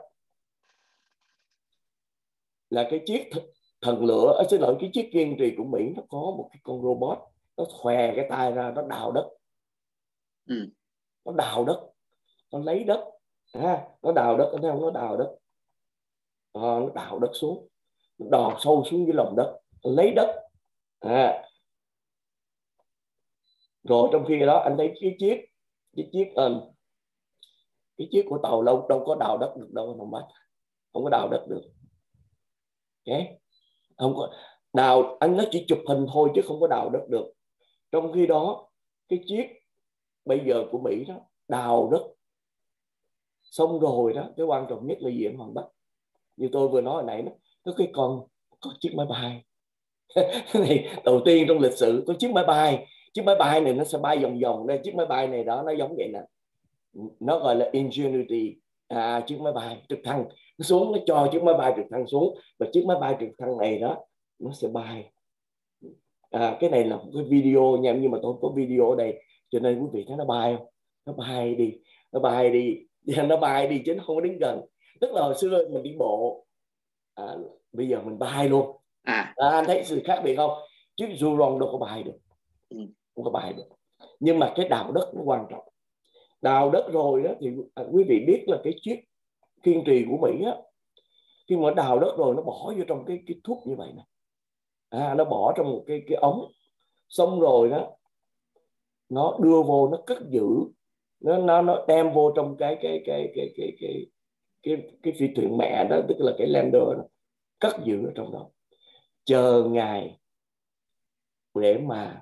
Là cái chiếc thần lửa, xin lỗi, cái chiếc kiên trì của Mỹ nó có một cái con robot, nó khòe cái tay ra, nó đào đất. Nó đào đất, nó lấy đất, nó đào đất, anh thấy không? Nó đào đất, nó đào đất xuống, nó đào sâu xuống dưới lòng đất, nó lấy đất. Rồi trong khi đó anh thấy cái chiếc của tàu đâu có đào đất được đâu, không có đào đất được. Okay. Không có đào, anh nó chỉ chụp hình thôi chứ không có đào đất được. Trong khi đó cái chiếc bây giờ của Mỹ đó đào đất xong rồi đó, cái quan trọng nhất là gì anh Hoàng Bách? Như tôi vừa nói hồi nãy đó, có chiếc máy bay này đầu tiên trong lịch sử có chiếc máy bay này nó sẽ bay vòng vòng đây. Chiếc máy bay này đó, nó giống vậy nè, nó gọi là Ingenuity, chiếc máy bay trực thăng. Nó xuống, nó cho chiếc máy bay trực thăng xuống, và chiếc máy bay trực thăng này đó nó sẽ bay. Cái này là một cái video nha, nhưng mà tôi có video ở đây cho nên quý vị thấy nó bay không? Nó bay đi chứ nó không có đến gần. Tức là hồi xưa mình đi bộ, bây giờ mình bay luôn. Anh thấy sự khác biệt không? Chiếc Zhurong đâu có bay được, không có bay được. Nhưng mà cái đào đất nó quan trọng. Đào đất rồi đó thì quý vị biết là cái chiếc kiên trì của Mỹ á, khi mà đào đất rồi nó bỏ vô trong cái thuốc như vậy này, nó bỏ trong một cái ống, xong rồi đó nó đưa vô, nó cất giữ, nó đem vô trong cái phi thuyền mẹ đó, tức là cái lander đó, cất giữ ở trong đó, chờ ngày để mà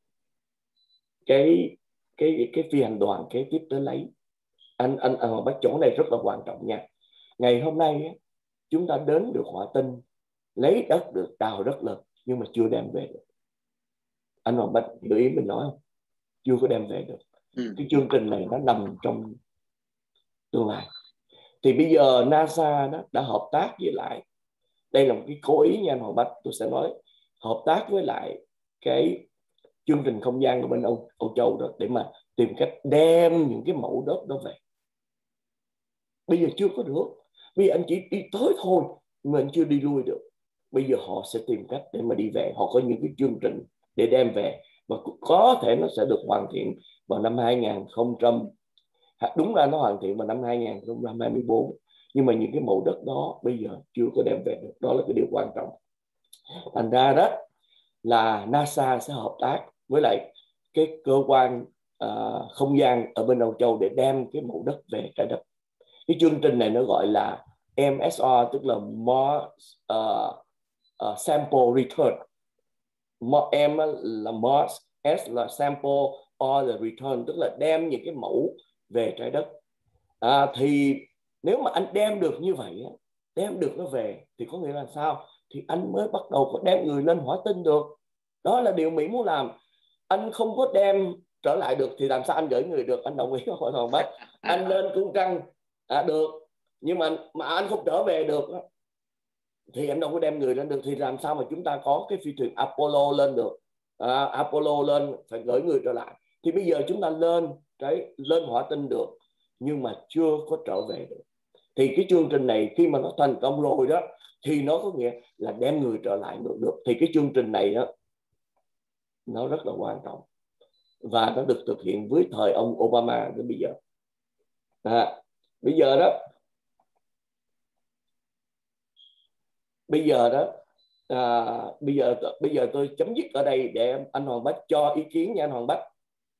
cái phi hành đoàn kế tiếp tới lấy. Anh bắt chỗ này rất là quan trọng nha. Ngày hôm nay chúng ta đến được Hỏa Tinh, lấy đất được, đào đất lên, nhưng mà chưa đem về được. Anh Hoàng Bách hiểu ý mình nói không? Chưa có đem về được. Cái chương trình này nó nằm trong tương lai. Thì bây giờ NASA đó đã hợp tác với lại, đây là một cái cố ý nha anh Hoàng Bách, tôi sẽ nói, hợp tác với lại cái chương trình không gian ở bên Âu Châu đó, để mà tìm cách đem những cái mẫu đất đó về. Bây giờ chưa có được, bây giờ anh chỉ đi tới thôi, nhưng anh chưa đi lui được. Bây giờ họ sẽ tìm cách để mà đi về, họ có những cái chương trình để đem về, và có thể nó sẽ được hoàn thiện vào năm 2000, đúng ra nó hoàn thiện vào năm 2024, nhưng mà những cái mẫu đất đó bây giờ chưa có đem về được. Đó là cái điều quan trọng. Thành ra đó là NASA sẽ hợp tác với lại cái cơ quan không gian ở bên Âu Châu để đem cái mẫu đất về trái đất. Cái chương trình này nó gọi là MSR, tức là Mars Sample Return. M là Mars, S là Sample, R là Return, tức là đem những cái mẫu về trái đất. Thì nếu mà anh đem được như vậy, đem được nó về, thì có nghĩa là sao? Thì anh mới bắt đầu có đem người lên Hỏa Tinh được. Đó là điều Mỹ muốn làm. Anh không có đem trở lại được thì làm sao anh gửi người được? Anh đồng ý không Hoàng Bách? Anh lên cung trăng được, nhưng mà anh không trở về được thì anh đâu có đem người lên được. Thì làm sao mà chúng ta có cái phi thuyền Apollo lên được? Apollo lên phải gửi người trở lại. Thì bây giờ chúng ta lên Hỏa Tinh được, nhưng mà chưa có trở về được. Thì cái chương trình này khi mà nó thành công rồi đó, thì nó có nghĩa là đem người trở lại được. Thì cái chương trình này đó, nó rất là quan trọng, và nó được thực hiện với thời ông Obama đến bây giờ. Bây giờ tôi chấm dứt ở đây để anh Hoàng Bách cho ý kiến nha anh Hoàng Bách.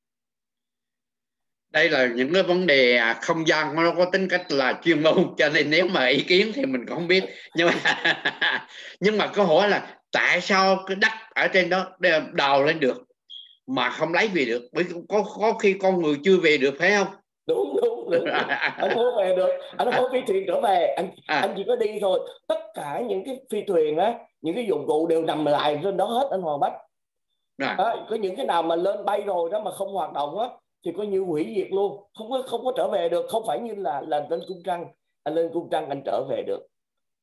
Đây là những cái vấn đề không gian, nó có tính cách là chuyên môn, cho nên nếu mà ý kiến thì mình không biết. Nhưng mà câu hỏi là tại sao cái đất ở trên đó đào lên được mà không lấy về được? Bởi có khi con người chưa về được, phải không?
Đúng. Anh không về được, anh không có phi thuyền trở về, anh chỉ có đi thôi. Tất cả những cái phi thuyền á, những cái dụng cụ đều nằm lại trên đó hết anh Hoàng Bách. Có những cái nào mà lên bay rồi đó mà không hoạt động á, thì có như hủy diệt luôn, không có trở về được. Không phải như là lên cung trăng, anh lên cung trăng anh trở về được.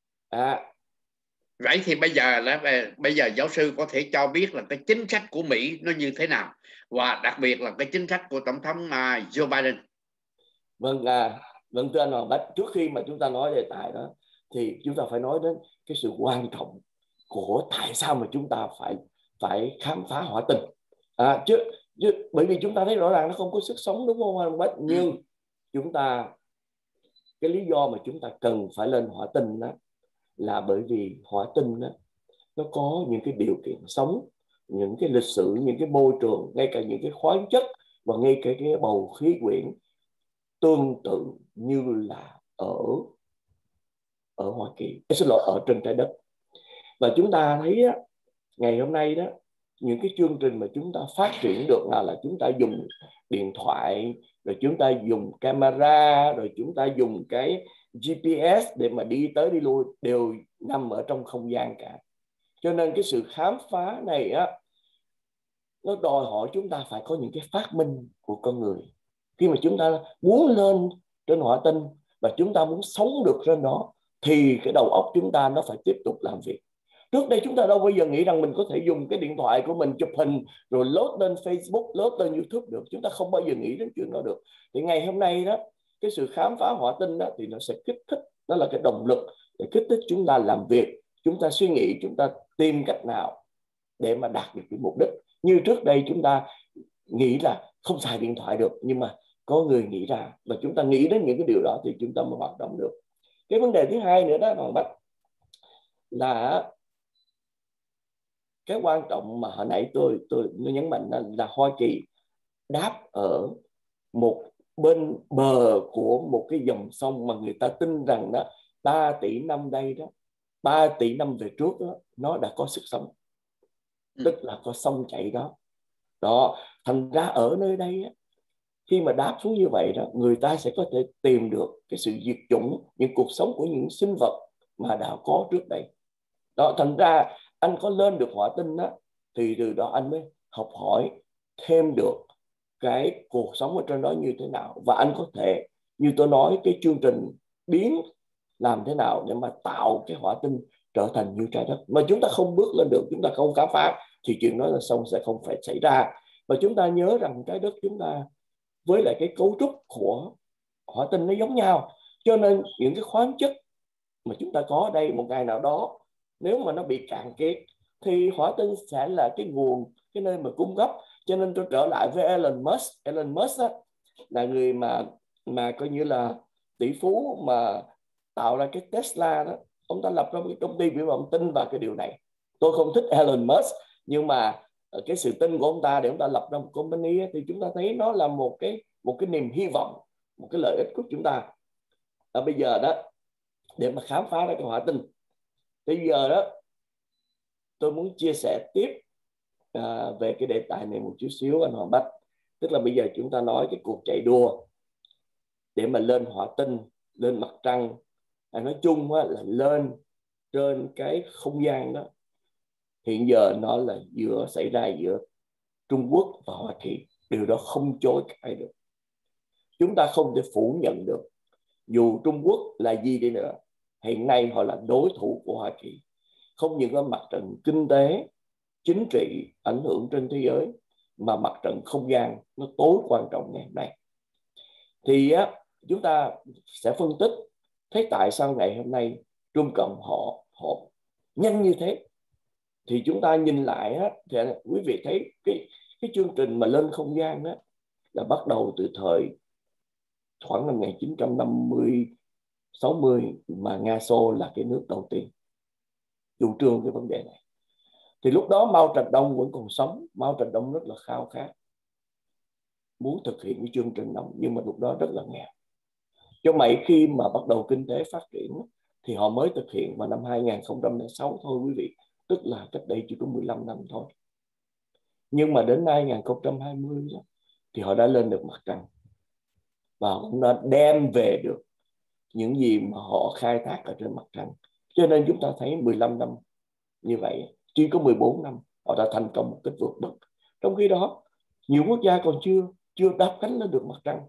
Vậy thì bây giờ giáo sư có thể cho biết là cái chính sách của Mỹ nó như thế nào, và đặc biệt là cái chính sách của tổng thống Joe Biden.
Vâng, thưa anh Hoàng Bách, trước khi mà chúng ta nói đề tài đó thì chúng ta phải nói đến cái sự quan trọng của tại sao mà chúng ta phải khám phá Hỏa Tinh. Chứ bởi vì chúng ta thấy rõ ràng nó không có sức sống, đúng không anh Hoàng Bách? Nhưng cái lý do mà chúng ta cần phải lên Hỏa Tinh đó là bởi vì Hỏa Tinh đó, nó có những cái điều kiện sống, những cái lịch sử, những cái môi trường, ngay cả những cái khoáng chất và ngay cả cái bầu khí quyển tương tự như là ở Hoa Kỳ, ở trên trái đất. Và chúng ta thấy đó, ngày hôm nay đó, những cái chương trình mà chúng ta phát triển được là chúng ta dùng điện thoại, rồi chúng ta dùng camera, rồi chúng ta dùng cái GPS để mà đi tới đi lui, đều nằm ở trong không gian cả. Cho nên cái sự khám phá này á, nó đòi hỏi chúng ta phải có những cái phát minh của con người. Khi mà chúng ta muốn lên trên Hỏa Tinh và chúng ta muốn sống được trên đó, thì cái đầu óc chúng ta nó phải tiếp tục làm việc. Trước đây chúng ta đâu bao giờ nghĩ rằng mình có thể dùng cái điện thoại của mình chụp hình rồi load lên Facebook, load lên YouTube được. Chúng ta không bao giờ nghĩ đến chuyện đó được. Thì ngày hôm nay đó, cái sự khám phá Hỏa Tinh đó, thì nó sẽ kích thích, nó là cái động lực để kích thích chúng ta làm việc, chúng ta suy nghĩ, chúng ta tìm cách nào để mà đạt được cái mục đích. Như trước đây chúng ta nghĩ là không xài điện thoại được, nhưng mà có người nghĩ ra, và chúng ta nghĩ đến những cái điều đó thì chúng ta mới hoạt động được. Cái vấn đề thứ hai nữa đó Hoàng Bách, là cái quan trọng mà hồi nãy tôi nhấn mạnh là Hoa Kỳ đáp ở một bên bờ của một cái dòng sông mà người ta tin rằng đó 3 tỷ năm đây đó, 3 tỷ năm về trước đó, nó đã có sức sống, tức là có sông chảy đó. Đó, thành ra ở nơi đây á, khi mà đáp xuống như vậy đó, người ta sẽ có thể tìm được cái sự diệt chủng những cuộc sống của những sinh vật mà đã có trước đây. Đó, thành ra anh có lên được hỏa tinh đó, thì từ đó anh mới học hỏi thêm được cái cuộc sống ở trên đó như thế nào, và anh có thể, như tôi nói, cái chương trình biến làm thế nào để mà tạo cái hỏa tinh trở thành như trái đất. Mà chúng ta không bước lên được, chúng ta không khám phá, thì chuyện đó là xong sẽ không phải xảy ra. Và chúng ta nhớ rằng trái đất chúng ta với lại cái cấu trúc của hỏa tinh nó giống nhau, cho nên những cái khoáng chất mà chúng ta có ở đây một ngày nào đó nếu mà nó bị cạn kiệt thì hỏa tinh sẽ là cái nguồn, cái nơi mà cung cấp. Cho nên tôi trở lại với Elon Musk. Elon Musk đó, là người mà coi như là tỷ phú mà tạo ra cái Tesla đó. Ông ta lập ra một cái công ty vì mà ông tin vào cái điều này. Tôi không thích Elon Musk, nhưng mà cái sự tin của ông ta để ông ta lập ra một company thì chúng ta thấy nó là một cái niềm hy vọng, một cái lợi ích của chúng ta. Bây giờ đó, để mà khám phá ra cái hỏa tinh, bây giờ đó tôi muốn chia sẻ tiếp về cái đề tài này một chút xíu anh Hoàng Bách. Tức là bây giờ chúng ta nói cái cuộc chạy đua để mà lên hỏa tinh, lên mặt trăng, nói chung là lên trên cái không gian đó, hiện giờ nó là xảy ra giữa Trung Quốc và Hoa Kỳ. Điều đó không chối cãi được, chúng ta không thể phủ nhận được. Dù Trung Quốc là gì đi nữa, hiện nay họ là đối thủ của Hoa Kỳ, không những ở mặt trận kinh tế, chính trị ảnh hưởng trên thế giới, mà mặt trận không gian nó tối quan trọng ngày hôm nay. Thì chúng ta sẽ phân tích thấy tại sao ngày hôm nay Trung Cộng họ nhanh như thế. Thì chúng ta nhìn lại thì quý vị thấy cái chương trình mà lên không gian đó là bắt đầu từ thời khoảng năm 1950 60, mà Nga Xô là cái nước đầu tiên chủ trương cái vấn đề này. Thì lúc đó Mao Trạch Đông vẫn còn sống. Mao Trạch Đông rất là khao khát muốn thực hiện cái chương trình đó, nhưng mà lúc đó rất là nghèo. Cho mày khi mà bắt đầu kinh tế phát triển thì họ mới thực hiện vào năm 2006 thôi quý vị, tức là cách đây chỉ có 15 năm thôi. Nhưng mà đến 2020 đó, thì họ đã lên được mặt trăng và họ đã đem về được những gì mà họ khai thác ở trên mặt trăng. Cho nên chúng ta thấy 15 năm như vậy, chỉ có 14 năm họ đã thành công một cách vượt bậc. Trong khi đó nhiều quốc gia còn chưa đáp cánh lên được mặt trăng.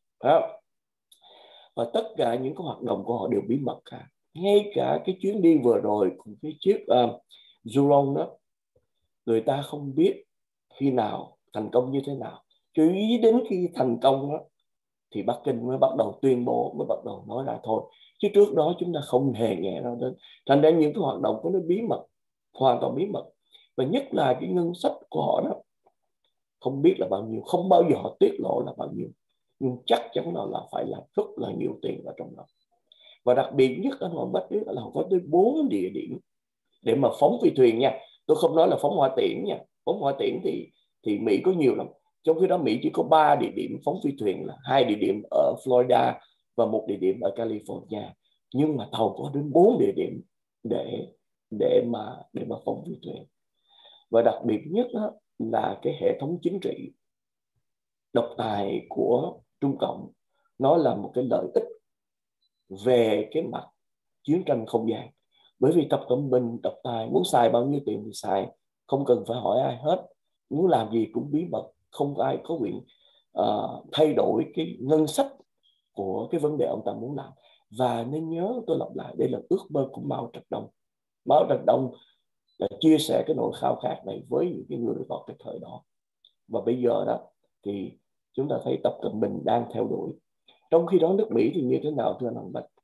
Và tất cả những cái hoạt động của họ đều bí mật cả. Ngay cả cái chuyến đi vừa rồi của cái chiếc Zhurong đó, người ta không biết khi nào thành công như thế nào. Chỉ đến khi thành công đó, thì Bắc Kinh mới bắt đầu tuyên bố, mới bắt đầu nói ra thôi. Chứ trước đó chúng ta không hề nghe nó đến. Thành ra những cái hoạt động của nó bí mật, hoàn toàn bí mật. Và nhất là cái ngân sách của họ đó, không biết là bao nhiêu, không bao giờ họ tiết lộ là bao nhiêu, nhưng chắc chắn là phải là rất là nhiều tiền ở trong đó. Và đặc biệt nhất ở Hoàng Bách là họ có tới 4 địa điểm để mà phóng phi thuyền nha. Tôi không nói là phóng hỏa tiễn nha. Phóng hỏa tiễn thì Mỹ có nhiều lắm. Trong khi đó Mỹ chỉ có 3 địa điểm phóng phi thuyền, là 2 địa điểm ở Florida và 1 địa điểm ở California. Nhưng mà tàu có đến 4 địa điểm để mà phóng phi thuyền. Và đặc biệt nhất đó là cái hệ thống chính trị độc tài của Trung Cộng. Nó là một cái lợi ích về cái mặt chiến tranh không gian. Bởi vì Tập Cận Bình độc tài, muốn xài bao nhiêu tiền thì xài, không cần phải hỏi ai hết, muốn làm gì cũng bí mật, không ai có quyền thay đổi cái ngân sách của cái vấn đề ông ta muốn làm. Và nên nhớ, tôi lặp lại, đây là ước mơ của Mao Trạch Đông. Mao Trạch Đông đã chia sẻ cái nỗi khao khát này với những cái người vào cái thời đó. Và bây giờ đó thì chúng ta thấy Tập Cận Bình đang theo đuổi. Trong khi đó nước Mỹ thì như thế nào thưa anh Bạch?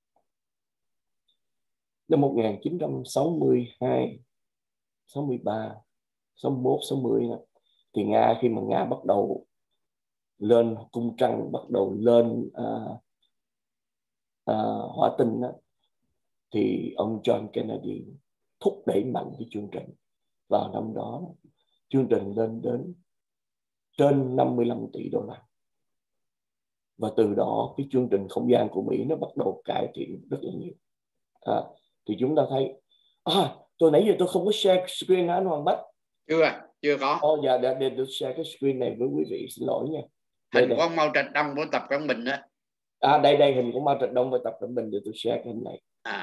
Năm 1962, 63, 61, 60 Thì Nga, khi mà Nga bắt đầu lên cung trăng, bắt đầu lên hỏa tinh đó, thì ông John Kennedy thúc đẩy mạnh cái chương trình. Vào năm đó chương trình lên đến trên 55 tỷ đô la. Và từ đó cái chương trình không gian của Mỹ nó bắt đầu cải thiện rất là nhiều. Thì chúng ta thấy tôi nãy giờ tôi không có share screen hả anh Hoàng Bách?
Chưa có.
Dạ, để tôi share cái screen này với quý vị, xin lỗi nha.
Hình của Mao Trạch Đông của Tập Cận Bình đó.
Đây hình của Mao Trạch Đông và Tập Cận Bình, để tôi share cái hình này.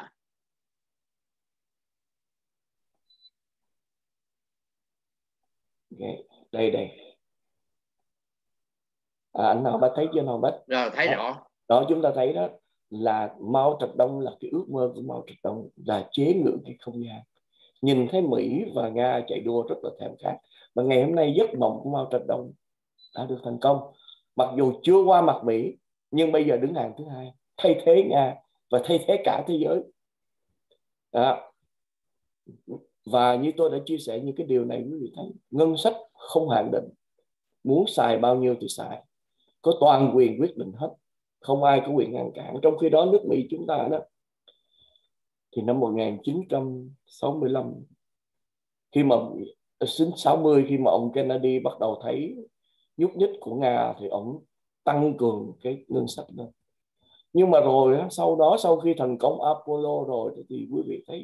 Okay. Đây. Anh nào Bách thấy chưa nào Bách?
Rồi, thấy rõ.
Đó, chúng ta thấy đó là Mao Trạch Đông, là cái ước mơ của Mao Trạch Đông là chế ngự cái không gian. Nhìn thấy Mỹ và Nga chạy đua rất là thèm khát. Và ngày hôm nay giấc mộng của Mao Trạch Đông đã được thành công. Mặc dù chưa qua mặt Mỹ, nhưng bây giờ đứng hàng thứ hai, thay thế Nga và thay thế cả thế giới. Và như tôi đã chia sẻ những cái điều này, quý vị thấy ngân sách không hạn định, muốn xài bao nhiêu thì xài, có toàn quyền quyết định hết, không ai có quyền ngăn cản. Trong khi đó nước Mỹ chúng ta đó, thì năm 1965, khi mà 60, khi mà ông Kennedy bắt đầu thấy nhúc nhích của Nga, thì ông tăng cường cái ngân sách lên. Nhưng mà rồi sau đó, sau khi thành công Apollo rồi, thì quý vị thấy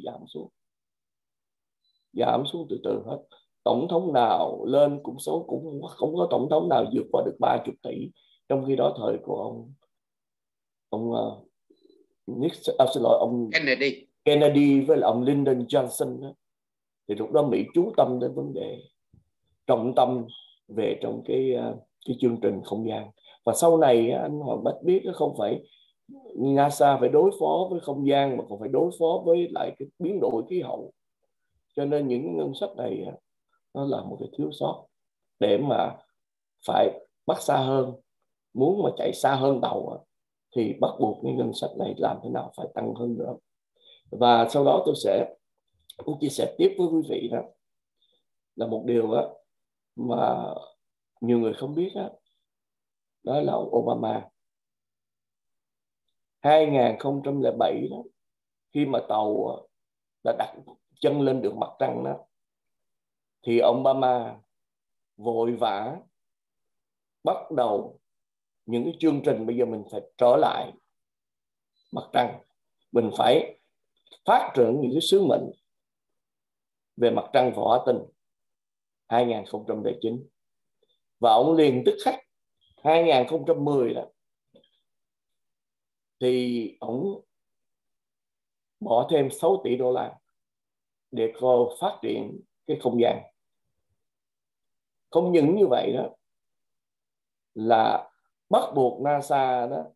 giảm xuống từ từ hết. Tổng thống nào lên cũng không có tổng thống nào vượt qua được 30 tỷ. Trong khi đó thời của ông Kennedy với là ông Lyndon Johnson đó, thì lúc đó Mỹ chú tâm đến vấn đề trọng tâm về trong cái chương trình không gian. Và sau này anh Hoàng Bách biết, không phải NASA phải đối phó với không gian, mà còn phải đối phó với lại cái biến đổi khí hậu. Cho nên những ngân sách này nó là một cái thiếu sót, để mà phải bắt xa hơn, muốn mà chạy xa hơn tàu thì bắt buộc cái ngân sách này làm thế nào phải tăng hơn nữa. Và sau đó tôi sẽ chia sẻ tiếp với quý vị đó là một điều đó mà nhiều người không biết đó là Obama 2007 đó, khi mà tàu đã đặt chân lên được mặt trăng đó, thì ông Obama vội vã bắt đầu những cái chương trình. Bây giờ mình phải trở lại mặt trăng, mình phải phát triển những cái sứ mệnh về mặt trăng và hỏa tinh 2009. Và ông liền tức khắc 2010 đó, thì ông bỏ thêm 6 tỷ đô la để phát triển cái không gian. Không những như vậy đó, là bắt buộc NASA đó,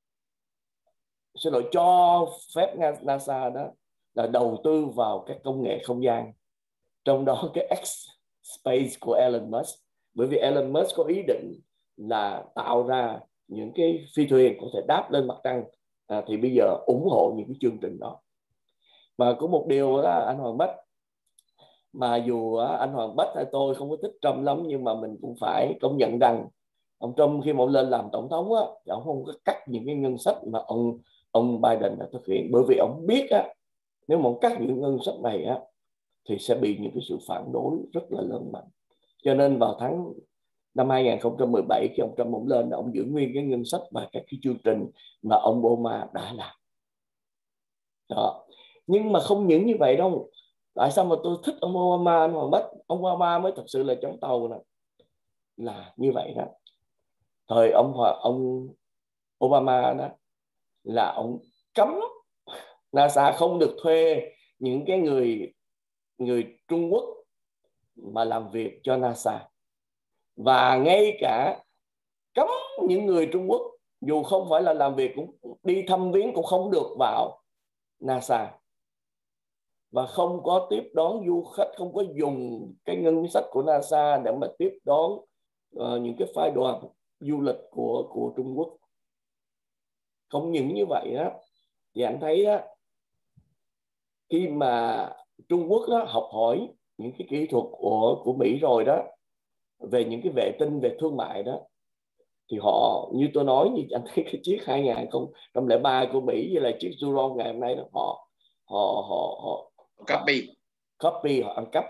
cho phép NASA đó là đầu tư vào các công nghệ không gian, trong đó cái X Space của Elon Musk. Bởi vì Elon Musk có ý định là tạo ra những cái phi thuyền có thể đáp lên mặt trăng, thì bây giờ ủng hộ những cái chương trình đó. Mà có một điều đó anh Hoàng Bách, mà dù anh Hoàng Bách hay tôi không có thích Trump lắm, nhưng mà mình cũng phải công nhận rằng ông Trump khi mà ông lên làm tổng thống thì ông không có cắt những cái ngân sách mà ông Biden đã thực hiện. Bởi vì ông biết nếu mà ông cắt những ngân sách này thì sẽ bị những cái sự phản đối rất là lớn mạnh. Cho nên vào tháng năm 2017, khi ông Trump lên, ông giữ nguyên cái ngân sách và các cái chương trình mà ông Obama đã làm đó. Nhưng mà không những như vậy đâu. Tại sao mà tôi thích ông Obama, anh Hoàng Bách? Ông Obama mới thật sự là chống tàu nè. Là như vậy đó. Thời ông Obama đó, là ông cấm NASA không được thuê những cái người Trung Quốc mà làm việc cho NASA. Và ngay cả cấm những người Trung Quốc, dù không phải là làm việc, cũng đi thăm viếng cũng không được vào NASA. Và không có tiếp đón du khách, không có dùng cái ngân sách của NASA để mà tiếp đón những cái phái đoàn du lịch của Trung Quốc. Không những như vậy đó, thì anh thấy đó, khi mà Trung Quốc đó học hỏi những cái kỹ thuật của Mỹ rồi đó, về những cái vệ tinh về thương mại đó, thì họ như tôi nói, như anh thấy cái chiếc 2003 của Mỹ với lại chiếc Zhurong ngày hôm nay đó, họ copy, họ ăn cắp.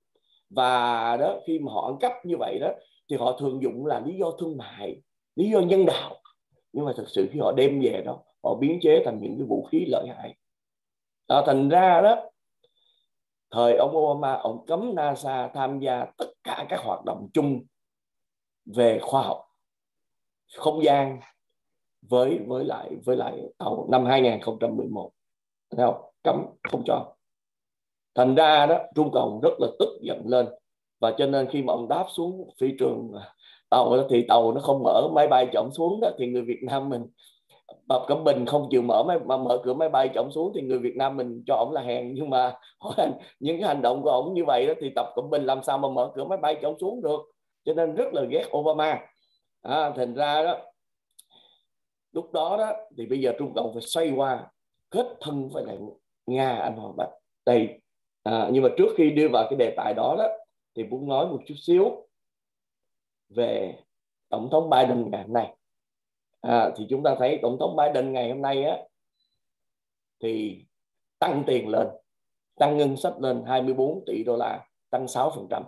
Và đó, khi mà họ ăn cắp như vậy đó thì họ thường dụng là lý do thương mại, lý do nhân đạo, nhưng mà thực sự khi họ đem về đó, họ biến chế thành những cái vũ khí lợi hại. Thành ra đó, thời ông Obama, ông cấm NASA tham gia tất cả các hoạt động chung về khoa học không gian với lại tàu năm 2011. Thấy không? Cấm, không cho. Thành ra đó, Trung Cộng rất là tức giận lên, và cho nên khi mà ông đáp xuống phi trường tàu đó, thì tàu nó không mở máy bay cho ông xuống đó, thì người Việt Nam mình, Tập Cận Bình không chịu mở cửa máy bay cho ông xuống, thì người Việt Nam mình cho ông là hèn. Nhưng mà những cái hành động của ông như vậy đó, thì Tập Cận Bình làm sao mà mở cửa máy bay cho ông xuống được, cho nên rất là ghét Obama. Thành ra đó, lúc đó đó thì bây giờ Trung Cộng phải xoay qua kết thân với lại Nga, anh Hoàng Bách đây. Nhưng mà trước khi đưa vào cái đề tài đó đó, thì muốn nói một chút xíu về Tổng thống Biden ngày hôm nay. Thì chúng ta thấy Tổng thống Biden ngày hôm nay á, thì tăng tiền lên, tăng ngân sách lên 24 tỷ đô la, tăng 6%.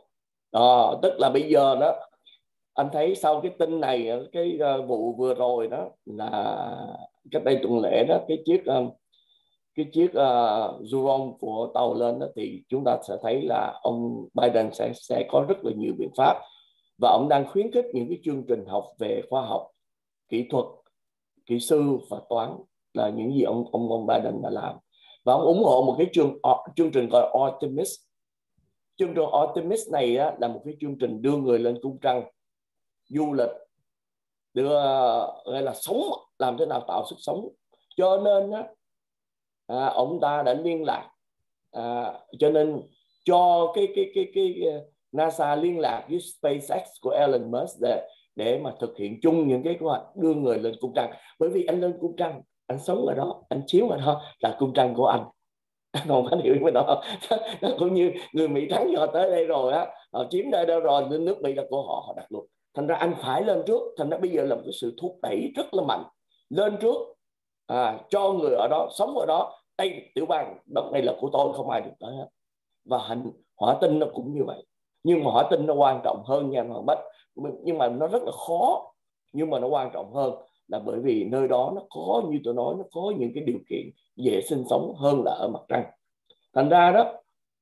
Tức là bây giờ đó, anh thấy sau cái tin này, cái vụ vừa rồi đó, là cách đây tuần lễ đó, cái chiếc Zhurong của tàu lên đó, thì chúng ta sẽ thấy là ông Biden sẽ có rất là nhiều biện pháp, và ông đang khuyến khích những cái chương trình học về khoa học, kỹ thuật, kỹ sư và toán, là những gì ông Biden đã làm. Và ông ủng hộ một cái chương trình gọi Artemis. Chương trình Artemis này á, là một cái chương trình đưa người lên cung trăng, du lịch, đưa gọi là sống, làm thế nào tạo sức sống. Cho nên á, ông ta đã liên lạc, cho nên cho cái NASA liên lạc với SpaceX của Elon Musk để mà thực hiện chung những cái kế hoạch đưa người lên cung trăng. Bởi vì anh lên cung trăng, anh sống ở đó, anh chiếu ở đó là cung trăng của anh. Anh không có hiểu cái đó. Nó cũng như người Mỹ thắng họ tới đây rồi á, họ chiếm đây đâu rồi, nên nước Mỹ là của họ, họ đặt luôn. Thành ra anh phải lên trước. Thành ra bây giờ là một cái sự thúc đẩy rất là mạnh, lên trước, cho người ở đó, sống ở đó. Đây, tiểu bang đất này là của tôi, không ai được tới hết. Và hỏa tinh nó cũng như vậy. Nhưng mà hỏa tinh nó quan trọng hơn nha Hoàng Bách. Nhưng mà nó rất là khó, nhưng mà nó quan trọng hơn là bởi vì nơi đó nó có, như tôi nói, nó có những cái điều kiện dễ sinh sống hơn là ở mặt trăng. Thành ra đó,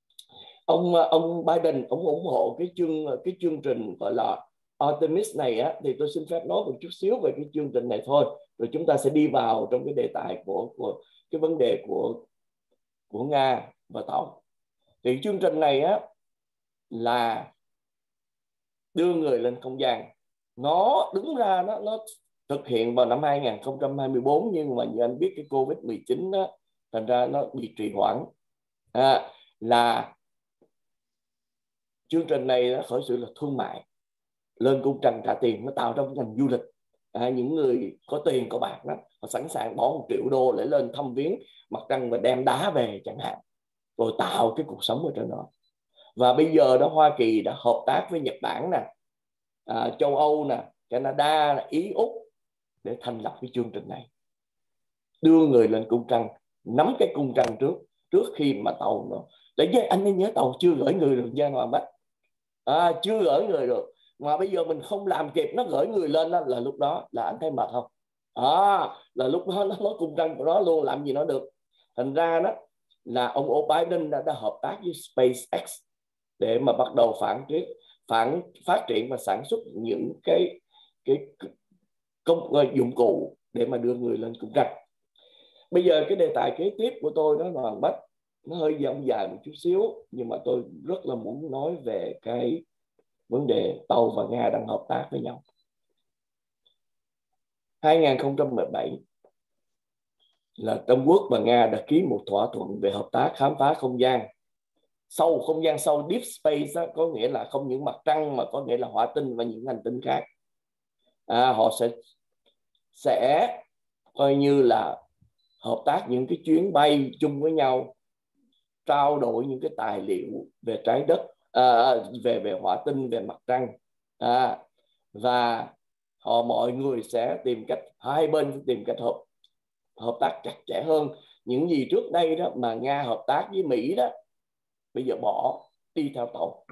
ông Biden ông ủng hộ cái chương trình gọi là Artemis này á. Thì tôi xin phép nói một chút xíu về cái chương trình này thôi, rồi chúng ta sẽ đi vào trong cái đề tài của cái vấn đề của Nga và tàu. Thì chương trình này á là đưa người lên không gian. Nó đứng ra nó thực hiện vào năm 2024, nhưng mà như anh biết cái Covid-19 đó, thành ra nó bị trì hoãn. Là chương trình này nó khởi sự là thương mại, lên cung trăng trả tiền, nó tạo ra một ngành du lịch. Những người có tiền có bạc đó, họ sẵn sàng bỏ $1 triệu để lên thăm viếng mặt trăng và đem đá về chẳng hạn, rồi tạo cái cuộc sống ở trên đó. Và bây giờ đó, Hoa Kỳ đã hợp tác với Nhật Bản nè, châu Âu nè, Canada, Ý, Úc để thành lập cái chương trình này, đưa người lên cung trăng, nắm cái cung trăng trước khi mà tàu nó. Để anh nên nhớ, tàu chưa gửi người được ra ngoài Bắc, chưa gửi người được. Mà bây giờ mình không làm kịp, nó gửi người lên đó, là lúc đó là anh thấy mệt không? Là lúc đó nó nói cung trăng của nó luôn, làm gì nó được. Thành ra đó là ông Biden đã hợp tác với SpaceX để mà bắt đầu phát triển và sản xuất những cái dụng cụ để mà đưa người lên cung trăng. Bây giờ cái đề tài kế tiếp của tôi đó là Hoàng Bách, nó hơi dài một chút xíu, nhưng mà tôi rất là muốn nói về cái vấn đề tàu và Nga đang hợp tác với nhau. 2017 là Trung Quốc và Nga đã ký một thỏa thuận về hợp tác khám phá không gian sâu, deep space đó, có nghĩa là không những mặt trăng mà có nghĩa là hỏa tinh và những hành tinh khác. Họ sẽ coi như là hợp tác những cái chuyến bay chung với nhau, trao đổi những cái tài liệu về trái đất về hỏa tinh, về mặt trăng. Và mọi người sẽ tìm cách, hai bên sẽ tìm cách hợp tác chặt chẽ hơn. Những gì trước đây đó mà Nga hợp tác với Mỹ đó, bây giờ bỏ, đi theo tàu.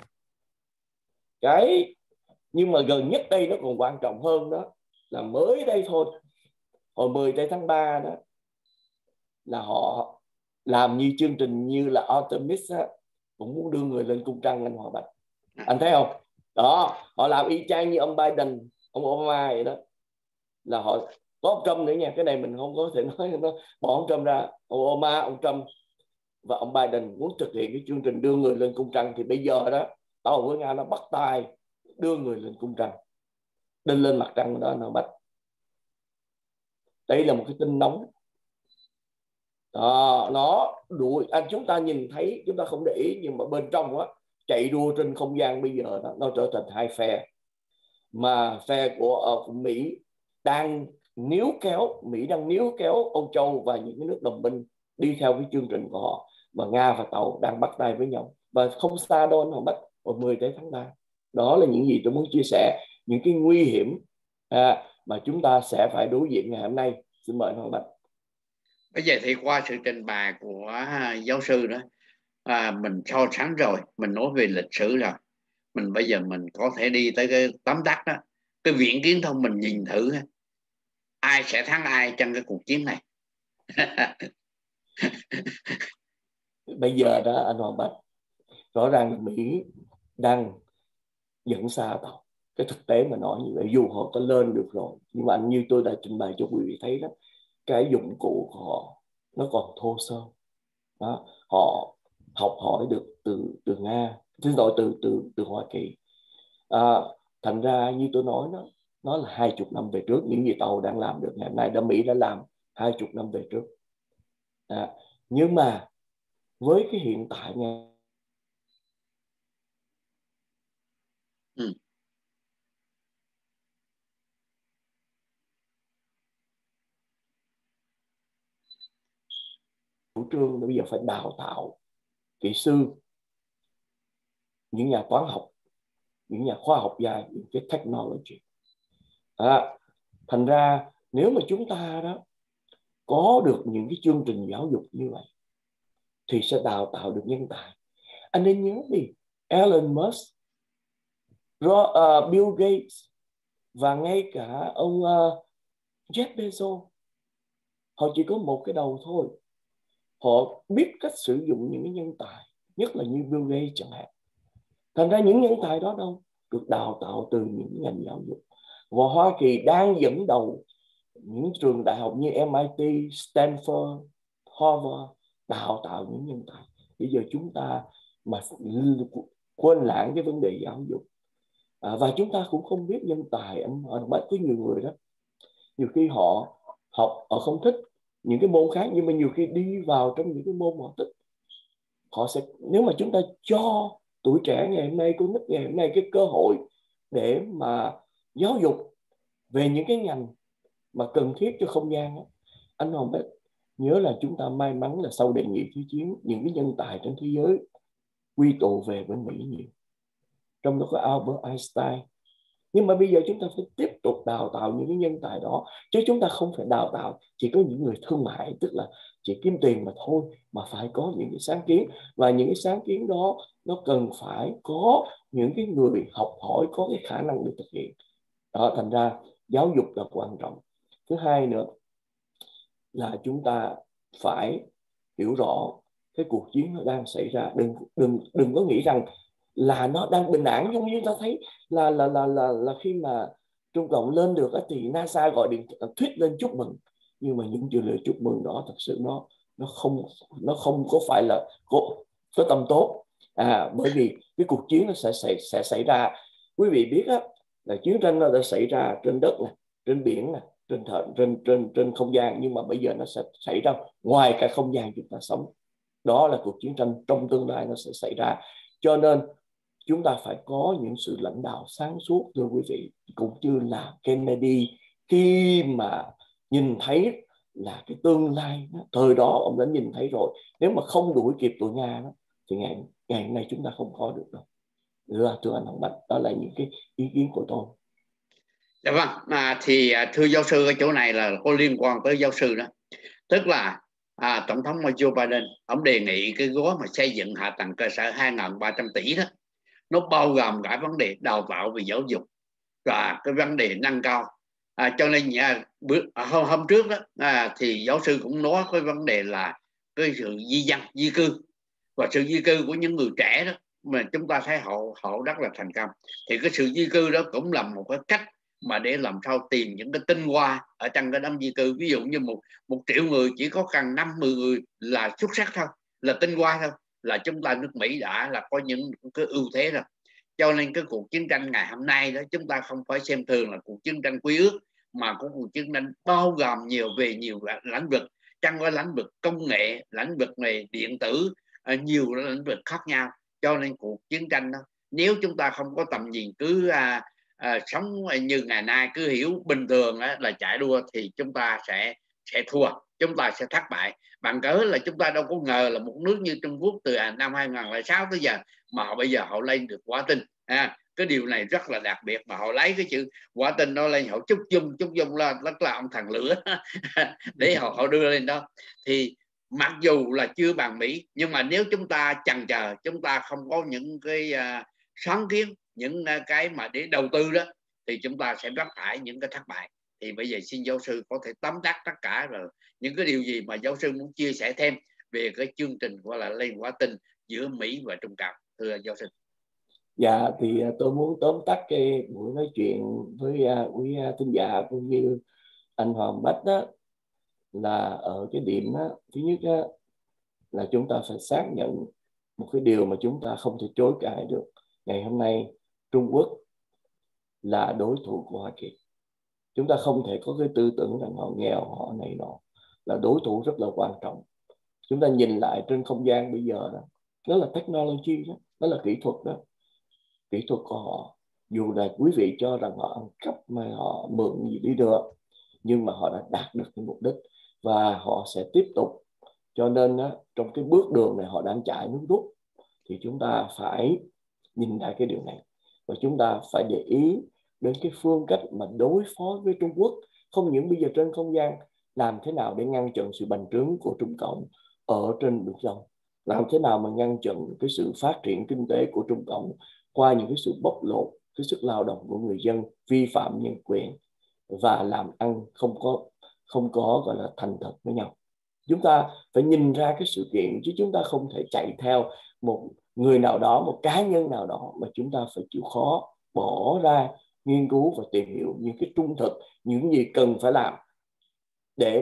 Nhưng mà gần nhất đây nó còn quan trọng hơn đó là mới đây thôi, hồi 10 tháng 3 đó, là họ làm như chương trình như là Artemis á, cũng muốn đưa người lên cung trăng, anh Hoàng Bạch. Anh thấy không? Đó, họ làm y chang như ông Biden, ông Obama vậy đó. Là họ có ông Trump nữa nha, cái này mình không có thể nói nó bỏ ông Trump ra. Ông Obama, ông Trump và ông Biden muốn thực hiện cái chương trình đưa người lên cung trăng, thì bây giờ đó tàu của Nga nó bắt tay đưa người lên cung trăng, đi lên mặt trăng đó, nó bắt. Đây là một cái tin nóng. Nó đuổi chúng ta nhìn thấy, chúng ta không để ý, nhưng mà bên trong á, chạy đua trên không gian bây giờ đó, nó trở thành hai phe. Mà phe của Mỹ đang níu kéo Âu Châu và những cái nước đồng minh đi theo cái chương trình của họ, mà Nga và Tàu đang bắt tay với nhau. Và không xa đâu anh Hoàng Bách, vào 10 tháng 3. Đó là những gì tôi muốn chia sẻ, những cái nguy hiểm mà chúng ta sẽ phải đối diện ngày hôm nay. Xin mời anh Hoàng Bách.
Bây giờ thì qua sự trình bày của giáo sư đó, mình so sánh rồi, mình nói về lịch sử rồi, mình bây giờ mình có thể đi tới cái tóm tắt đó, cái viễn kiến thông, mình nhìn thử ai sẽ thắng ai trong cái cuộc chiến này.
Bây giờ đó anh Hoàng Bách, rõ ràng Mỹ đang dẫn xa Tàu. Cái thực tế mà nói như vậy, dù họ có lên được rồi, nhưng mà như tôi đã trình bày cho quý vị thấy đó, cái dụng cụ của họ nó còn thô sơ đó. Họ học hỏi được từ Nga, xin lỗi, từ Hoa Kỳ. Thành ra như tôi nói đó, nó là 20 năm về trước, những gì Tàu đang làm được ngày hôm nay, Mỹ đã làm 20 năm về trước. Nhưng mà với cái hiện tại nha, chủ trương bây giờ phải đào tạo kỹ sư, những nhà toán học, những nhà khoa học gia, những cái technology. Thành ra nếu mà chúng ta đó có được những cái chương trình giáo dục như vậy thì sẽ đào tạo được nhân tài. Anh nên nhớ đi, Elon Musk, Bill Gates và ngay cả ông Jeff Bezos, họ chỉ có một cái đầu thôi. Họ biết cách sử dụng những cái nhân tài, nhất là như Bill Gates chẳng hạn. Thành ra những nhân tài đó đâu được đào tạo từ những ngành giáo dục. Và Hoa Kỳ đang dẫn đầu những trường đại học như MIT, Stanford, Harvard đào tạo những nhân tài. Bây giờ chúng ta mà quên lãng cái vấn đề giáo dục, và chúng ta cũng không biết nhân tài. Anh biết có nhiều người đó, nhiều khi họ học, họ không thích những cái môn khác, nhưng mà nhiều khi đi vào trong những cái môn họ thích, họ sẽ, nếu mà chúng ta cho tuổi trẻ ngày hôm nay, con nít ngày hôm nay cái cơ hội để mà giáo dục về những cái ngành mà cần thiết cho không gian đó. Anh Hồng biết, nhớ là chúng ta may mắn là sau đệ nhị thế chiến, những cái nhân tài trên thế giới quy tụ về bên Mỹ nhiều, trong đó có Albert Einstein. Nhưng mà bây giờ chúng ta phải tiếp tục đào tạo những cái nhân tài đó, chứ chúng ta không phải đào tạo chỉ có những người thương mại, tức là chỉ kiếm tiền mà thôi, mà phải có những cái sáng kiến. Và những cái sáng kiến đó nó cần phải có những cái người học hỏi, có cái khả năng để thực hiện đó. Thành ra giáo dục là quan trọng. Thứ hai nữa là chúng ta phải hiểu rõ cái cuộc chiến nó đang xảy ra. Đừng có nghĩ rằng là nó đang bình ổn. Giống như ta thấy là khi mà Trung Cộng lên được thì NASA gọi điện thuyết lên chúc mừng, nhưng mà những lời chúc mừng đó thật sự nó không có phải là có tâm tốt. Bởi vì cái cuộc chiến nó sẽ xảy ra. Quý vị biết là chiến tranh nó đã xảy ra trên đất này, trên biển này, trên không gian, nhưng mà bây giờ nó sẽ xảy ra ngoài cả không gian chúng ta sống. Đó là cuộc chiến tranh trong tương lai nó sẽ xảy ra. Cho nên chúng ta phải có những sự lãnh đạo sáng suốt, thưa quý vị, cũng như là Kennedy, khi mà nhìn thấy là cái tương lai đó, thời đó ông đã nhìn thấy rồi. Nếu mà không đuổi kịp tụi Nga đó, thì ngày hôm nay chúng ta không có được đâu. Thưa anh Hồng Bách, đó là những cái ý kiến của tôi.
Dạ vâng, thì thưa giáo sư, ở chỗ này là có liên quan tới giáo sư đó. Tức là Tổng thống Joe Biden, ông đề nghị cái gói mà xây dựng hạ tầng cơ sở 2.300 tỷ đó, nó bao gồm cả vấn đề đào tạo về giáo dục và cái vấn đề nâng cao. Cho nên hôm trước đó thì giáo sư cũng nói cái vấn đề là cái sự di dân, di cư và sự di cư của những người trẻ đó, mà chúng ta thấy họ rất là thành công. Thì cái sự di cư đó cũng là một cái cách mà để làm sao tìm những cái tinh hoa ở trong cái đám di cư. Ví dụ như một triệu người chỉ có cần 50 người là xuất sắc thôi, là tinh hoa thôi, là chúng ta nước Mỹ đã là có những cái ưu thế rồi. Cho nên cái cuộc chiến tranh ngày hôm nay đó, chúng ta không phải xem thường là cuộc chiến tranh quy ước, mà có cuộc chiến tranh bao gồm nhiều lĩnh vực, trong cái lĩnh vực công nghệ, lĩnh vực này điện tử, nhiều lĩnh vực khác nhau. Cho nên cuộc chiến tranh đó, nếu chúng ta không có tầm nhìn, cứ sống như ngày nay, cứ hiểu bình thường là chạy đua, thì chúng ta sẽ thua, chúng ta sẽ thất bại. Bằng cớ là chúng ta đâu có ngờ là một nước như Trung Quốc từ năm 2006 tới giờ mà bây giờ họ lên được quả tinh. Cái điều này rất là đặc biệt, mà họ lấy cái chữ quả tinh đó lên, họ chúc dung là rất là ông thần lửa để họ đưa lên đó. Thì mặc dù là chưa bằng Mỹ, nhưng mà nếu chúng ta chần chờ, chúng ta không có những cái sáng kiến, những cái mà để đầu tư đó, thì chúng ta sẽ gặp phải những cái thất bại. Thì bây giờ xin giáo sư có thể tóm tắt tất cả rồi những cái điều gì mà giáo sư muốn chia sẻ thêm về cái chương trình gọi là lên quả tinh giữa Mỹ và Trung Cộng, thưa giáo sư.
Dạ, thì tôi muốn tóm tắt cái buổi nói chuyện với quý thính giả cũng như anh Hoàng Bách đó, là ở cái điểm đó, thứ nhất đó, là chúng ta phải xác nhận một cái điều mà chúng ta không thể chối cãi được. Ngày hôm nay Trung Quốc là đối thủ của Hoa Kỳ. Chúng ta không thể có cái tư tưởng rằng họ nghèo, họ này nọ, là đối thủ rất là quan trọng. Chúng ta nhìn lại trên không gian bây giờ đó là technology đó là kỹ thuật đó. Kỹ thuật của họ, dù là quý vị cho rằng họ ăn cắp mà họ mượn gì đi được, nhưng mà họ đã đạt được cái mục đích và họ sẽ tiếp tục. Cho nên trong cái bước đường này họ đang chạy nước rút, thì chúng ta phải nhìn lại cái điều này, và chúng ta phải để ý đến cái phương cách mà đối phó với Trung Quốc. Không những bây giờ trên không gian, làm thế nào để ngăn chặn sự bành trướng của Trung Cộng ở trên Biển Đông, làm thế nào mà ngăn chặn cái sự phát triển kinh tế của Trung Cộng qua những cái sự bóc lột cái sức lao động của người dân, vi phạm nhân quyền và làm ăn không có gọi là thành thật với nhau. Chúng ta phải nhìn ra cái sự kiện, chứ chúng ta không thể chạy theo một người nào đó, một cá nhân nào đó, mà chúng ta phải chịu khó bỏ ra nghiên cứu và tìm hiểu những cái trung thực, những gì cần phải làm để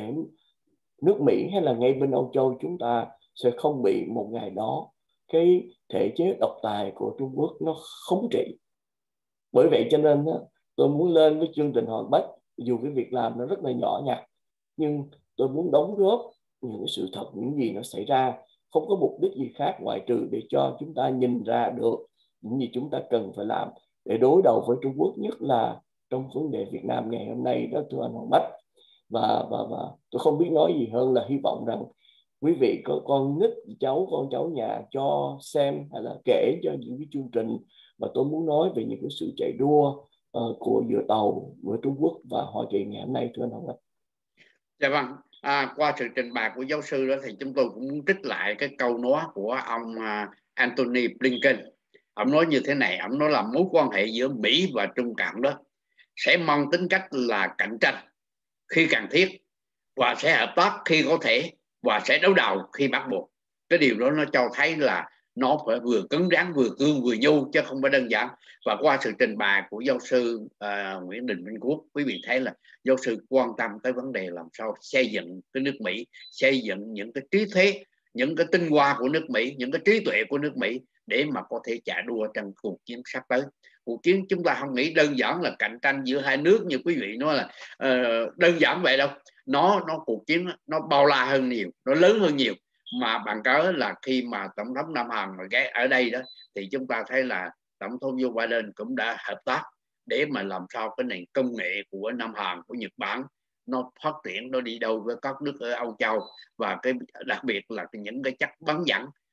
nước Mỹ hay là ngay bên Âu Châu chúng ta sẽ không bị một ngày đó cái thể chế độc tài của Trung Quốc nó khống trị. Bởi vậy cho nên tôi muốn lên với chương trình Hoàng Bách, dù cái việc làm nó rất là nhỏ nhặt, nhưng tôi muốn đóng góp những cái sự thật, những gì nó xảy ra, không có mục đích gì khác ngoại trừ để cho chúng ta nhìn ra được những gì chúng ta cần phải làm để đối đầu với Trung Quốc, nhất là trong vấn đề Việt Nam ngày hôm nay đó, thưa anh Hoàng Bách. Và tôi không biết nói gì hơn là hy vọng rằng quý vị có con nít, con cháu nhà cho xem hay là kể cho những cái chương trình mà tôi muốn nói về những cái sự chạy đua của giữa tàu của Trung Quốc và Hoa Kỳ ngày hôm nay, thưa anh Hồng Bách.
Dạ vâng, qua sự trình bày của giáo sư đó thì chúng tôi cũng muốn trích lại cái câu nói của ông Antony Blinken. Ông nói như thế này, ông nói là mối quan hệ giữa Mỹ và Trung Cộng đó sẽ mang tính cách là cạnh tranh khi cần thiết, và sẽ hợp tác khi có thể, và sẽ đấu đầu khi bắt buộc. Cái điều đó nó cho thấy là nó phải vừa cứng rắn, vừa cương, vừa nhu, chứ không phải đơn giản. Và qua sự trình bày của giáo sư Nguyễn Đình Minh Quốc, quý vị thấy là giáo sư quan tâm tới vấn đề làm sao xây dựng cái nước Mỹ, xây dựng những cái trí thế, những cái tinh hoa của nước Mỹ, những cái trí tuệ của nước Mỹ để mà có thể chạy đua trong cuộc chiến sắp tới. Cuộc chiến chúng ta không nghĩ đơn giản là cạnh tranh giữa hai nước như quý vị nói là đơn giản vậy đâu. Nó cuộc chiến nó bao la hơn nhiều, nó lớn hơn nhiều. Mà bằng cớ là khi mà tổng thống Nam Hàn ở đây đó, thì chúng ta thấy là tổng thống Joe Biden cũng đã hợp tác để mà làm sao cái nền công nghệ của Nam Hàn, của Nhật Bản nó phát triển, nó đi đâu với các nước ở Âu Châu, và cái đặc biệt là những cái chất bán dẫn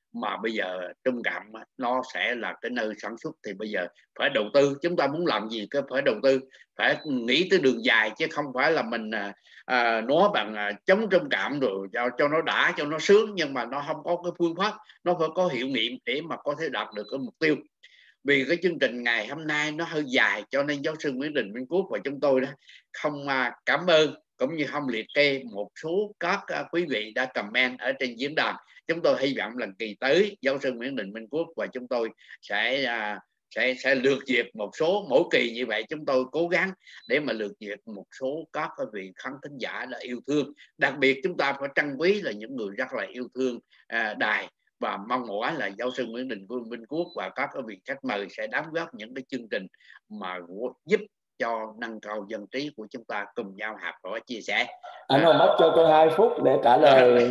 mà bây giờ Trung Cạm nó sẽ là cái nơi sản xuất, thì bây giờ phải đầu tư. Chúng ta muốn làm gì cứ phải đầu tư, phải nghĩ tới đường dài, chứ không phải là mình nói bằng chống Trung Cạm rồi cho nó đã, cho nó sướng, nhưng mà nó không có cái phương pháp, nó phải có hiệu nghiệm để mà có thể đạt được cái mục tiêu. Vì cái chương trình ngày hôm nay nó hơi dài, cho nên giáo sư Nguyễn Đình Minh Quốc và chúng tôi đó không cảm ơn cũng như không liệt kê một số các quý vị đã comment ở trên diễn đàn. Chúng tôi hy vọng lần kỳ tới giáo sư Nguyễn Đình Minh Quốc và chúng tôi sẽ lược duyệt một số, mỗi kỳ như vậy chúng tôi cố gắng để mà lược duyệt một số các vị khán thính giả là yêu thương. Đặc biệt chúng ta phải trân quý là những người rất là yêu thương đài, và mong mỏi là giáo sư Nguyễn Đình Minh Quốc và các vị khách mời sẽ đóng góp những cái chương trình mà giúp cho nâng cao dân trí của chúng ta, cùng nhau học hỏi chia sẻ.
Anh Hoàng Bách cho tôi 2 phút để trả lời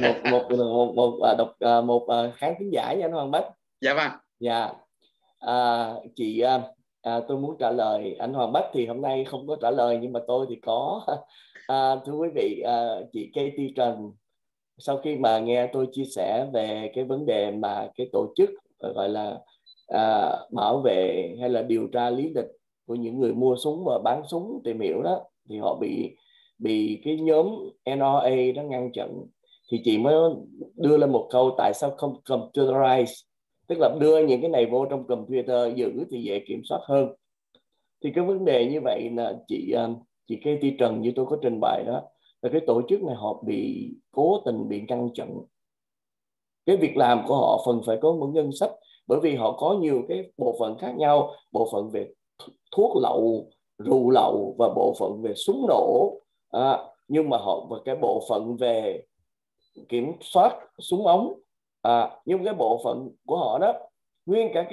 một khán thính giả nha anh Hoàng Bách.
Dạ vâng.
Dạ. Chị tôi muốn trả lời anh Hoàng Bách thì hôm nay không có trả lời, nhưng mà tôi thì có. Thưa quý vị, chị Katie Trần sau khi mà nghe tôi chia sẻ về cái vấn đề mà cái tổ chức gọi là bảo vệ hay là điều tra lý lịch của những người mua súng và bán súng tìm hiểu đó, thì họ bị cái nhóm NRA đó ngăn chặn, thì chị mới đưa lên một câu tại sao không computerize, tức là đưa những cái này vô trong computer giữ thì dễ kiểm soát hơn. Thì cái vấn đề như vậy là chị Katie Trần như tôi có trình bày đó, là cái tổ chức này họ bị cố tình bị ngăn chặn. Cái việc làm của họ phần phải có một ngân sách, bởi vì họ có nhiều cái bộ phận khác nhau, bộ phận về thuốc lậu, rượu lậu và bộ phận về súng nổ. Nhưng mà họ và cái bộ phận về kiểm soát súng ống, nhưng cái bộ phận của họ đó, nguyên cả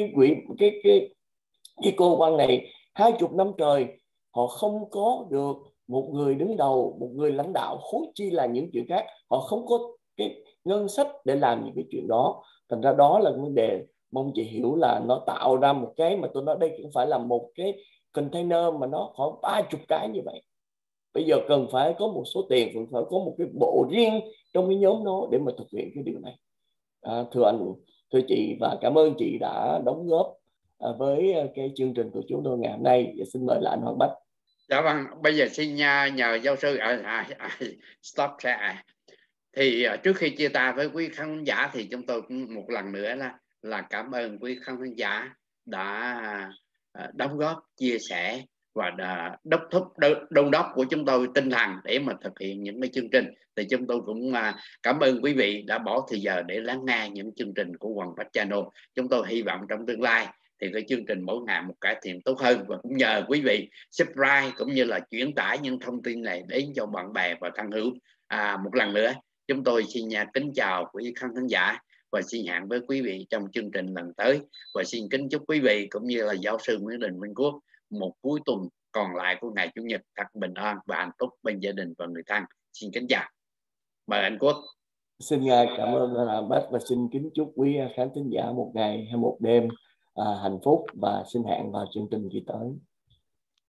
cái cơ quan này 20 năm trời họ không có được một người đứng đầu, một người lãnh đạo, huống chi là những chuyện khác. Họ không có cái ngân sách để làm những cái chuyện đó. Thành ra đó là vấn đề, mong chị hiểu là nó tạo ra một cái mà tôi nói đây không phải là một cái container mà nó khoảng 30 cái như vậy. Bây giờ cần phải có một số tiền, cần phải có một cái bộ riêng trong cái nhóm đó để mà thực hiện cái điều này. Thưa anh, thưa chị, và cảm ơn chị đã đóng góp với cái chương trình của chúng tôi ngày hôm nay. Và xin mời lại anh Hoàng Bách.
Dạ vâng, bây giờ xin nhờ giáo sư stop share. Thì trước khi chia tay với quý khán giả thì chúng tôi cũng một lần nữa là cảm ơn quý khán giả đã đóng góp, chia sẻ và đốc thúc đôn đốc của chúng tôi tinh thần để mà thực hiện những cái chương trình. Thì chúng tôi cũng cảm ơn quý vị đã bỏ thời giờ để lắng nghe những chương trình của Hoàng Bách Channel. Chúng tôi hy vọng trong tương lai thì cái chương trình mỗi ngày một cải thiện tốt hơn, và cũng nhờ quý vị subscribe cũng như là chuyển tải những thông tin này đến cho bạn bè và thân hữu. Một lần nữa chúng tôi xin kính chào quý khán thính giả và xin hẹn với quý vị trong chương trình lần tới, và xin kính chúc quý vị cũng như là giáo sư Nguyễn Đình Minh Quốc một cuối tuần còn lại của ngày Chủ nhật thật bình an và hạnh phúc bên gia đình và người thân. Xin kính chào, mời anh Quốc.
Xin cảm ơn anh Bách và xin kính chúc quý khán thính giả một ngày hay một đêm hạnh phúc, và xin hẹn vào chương trình kỳ tới.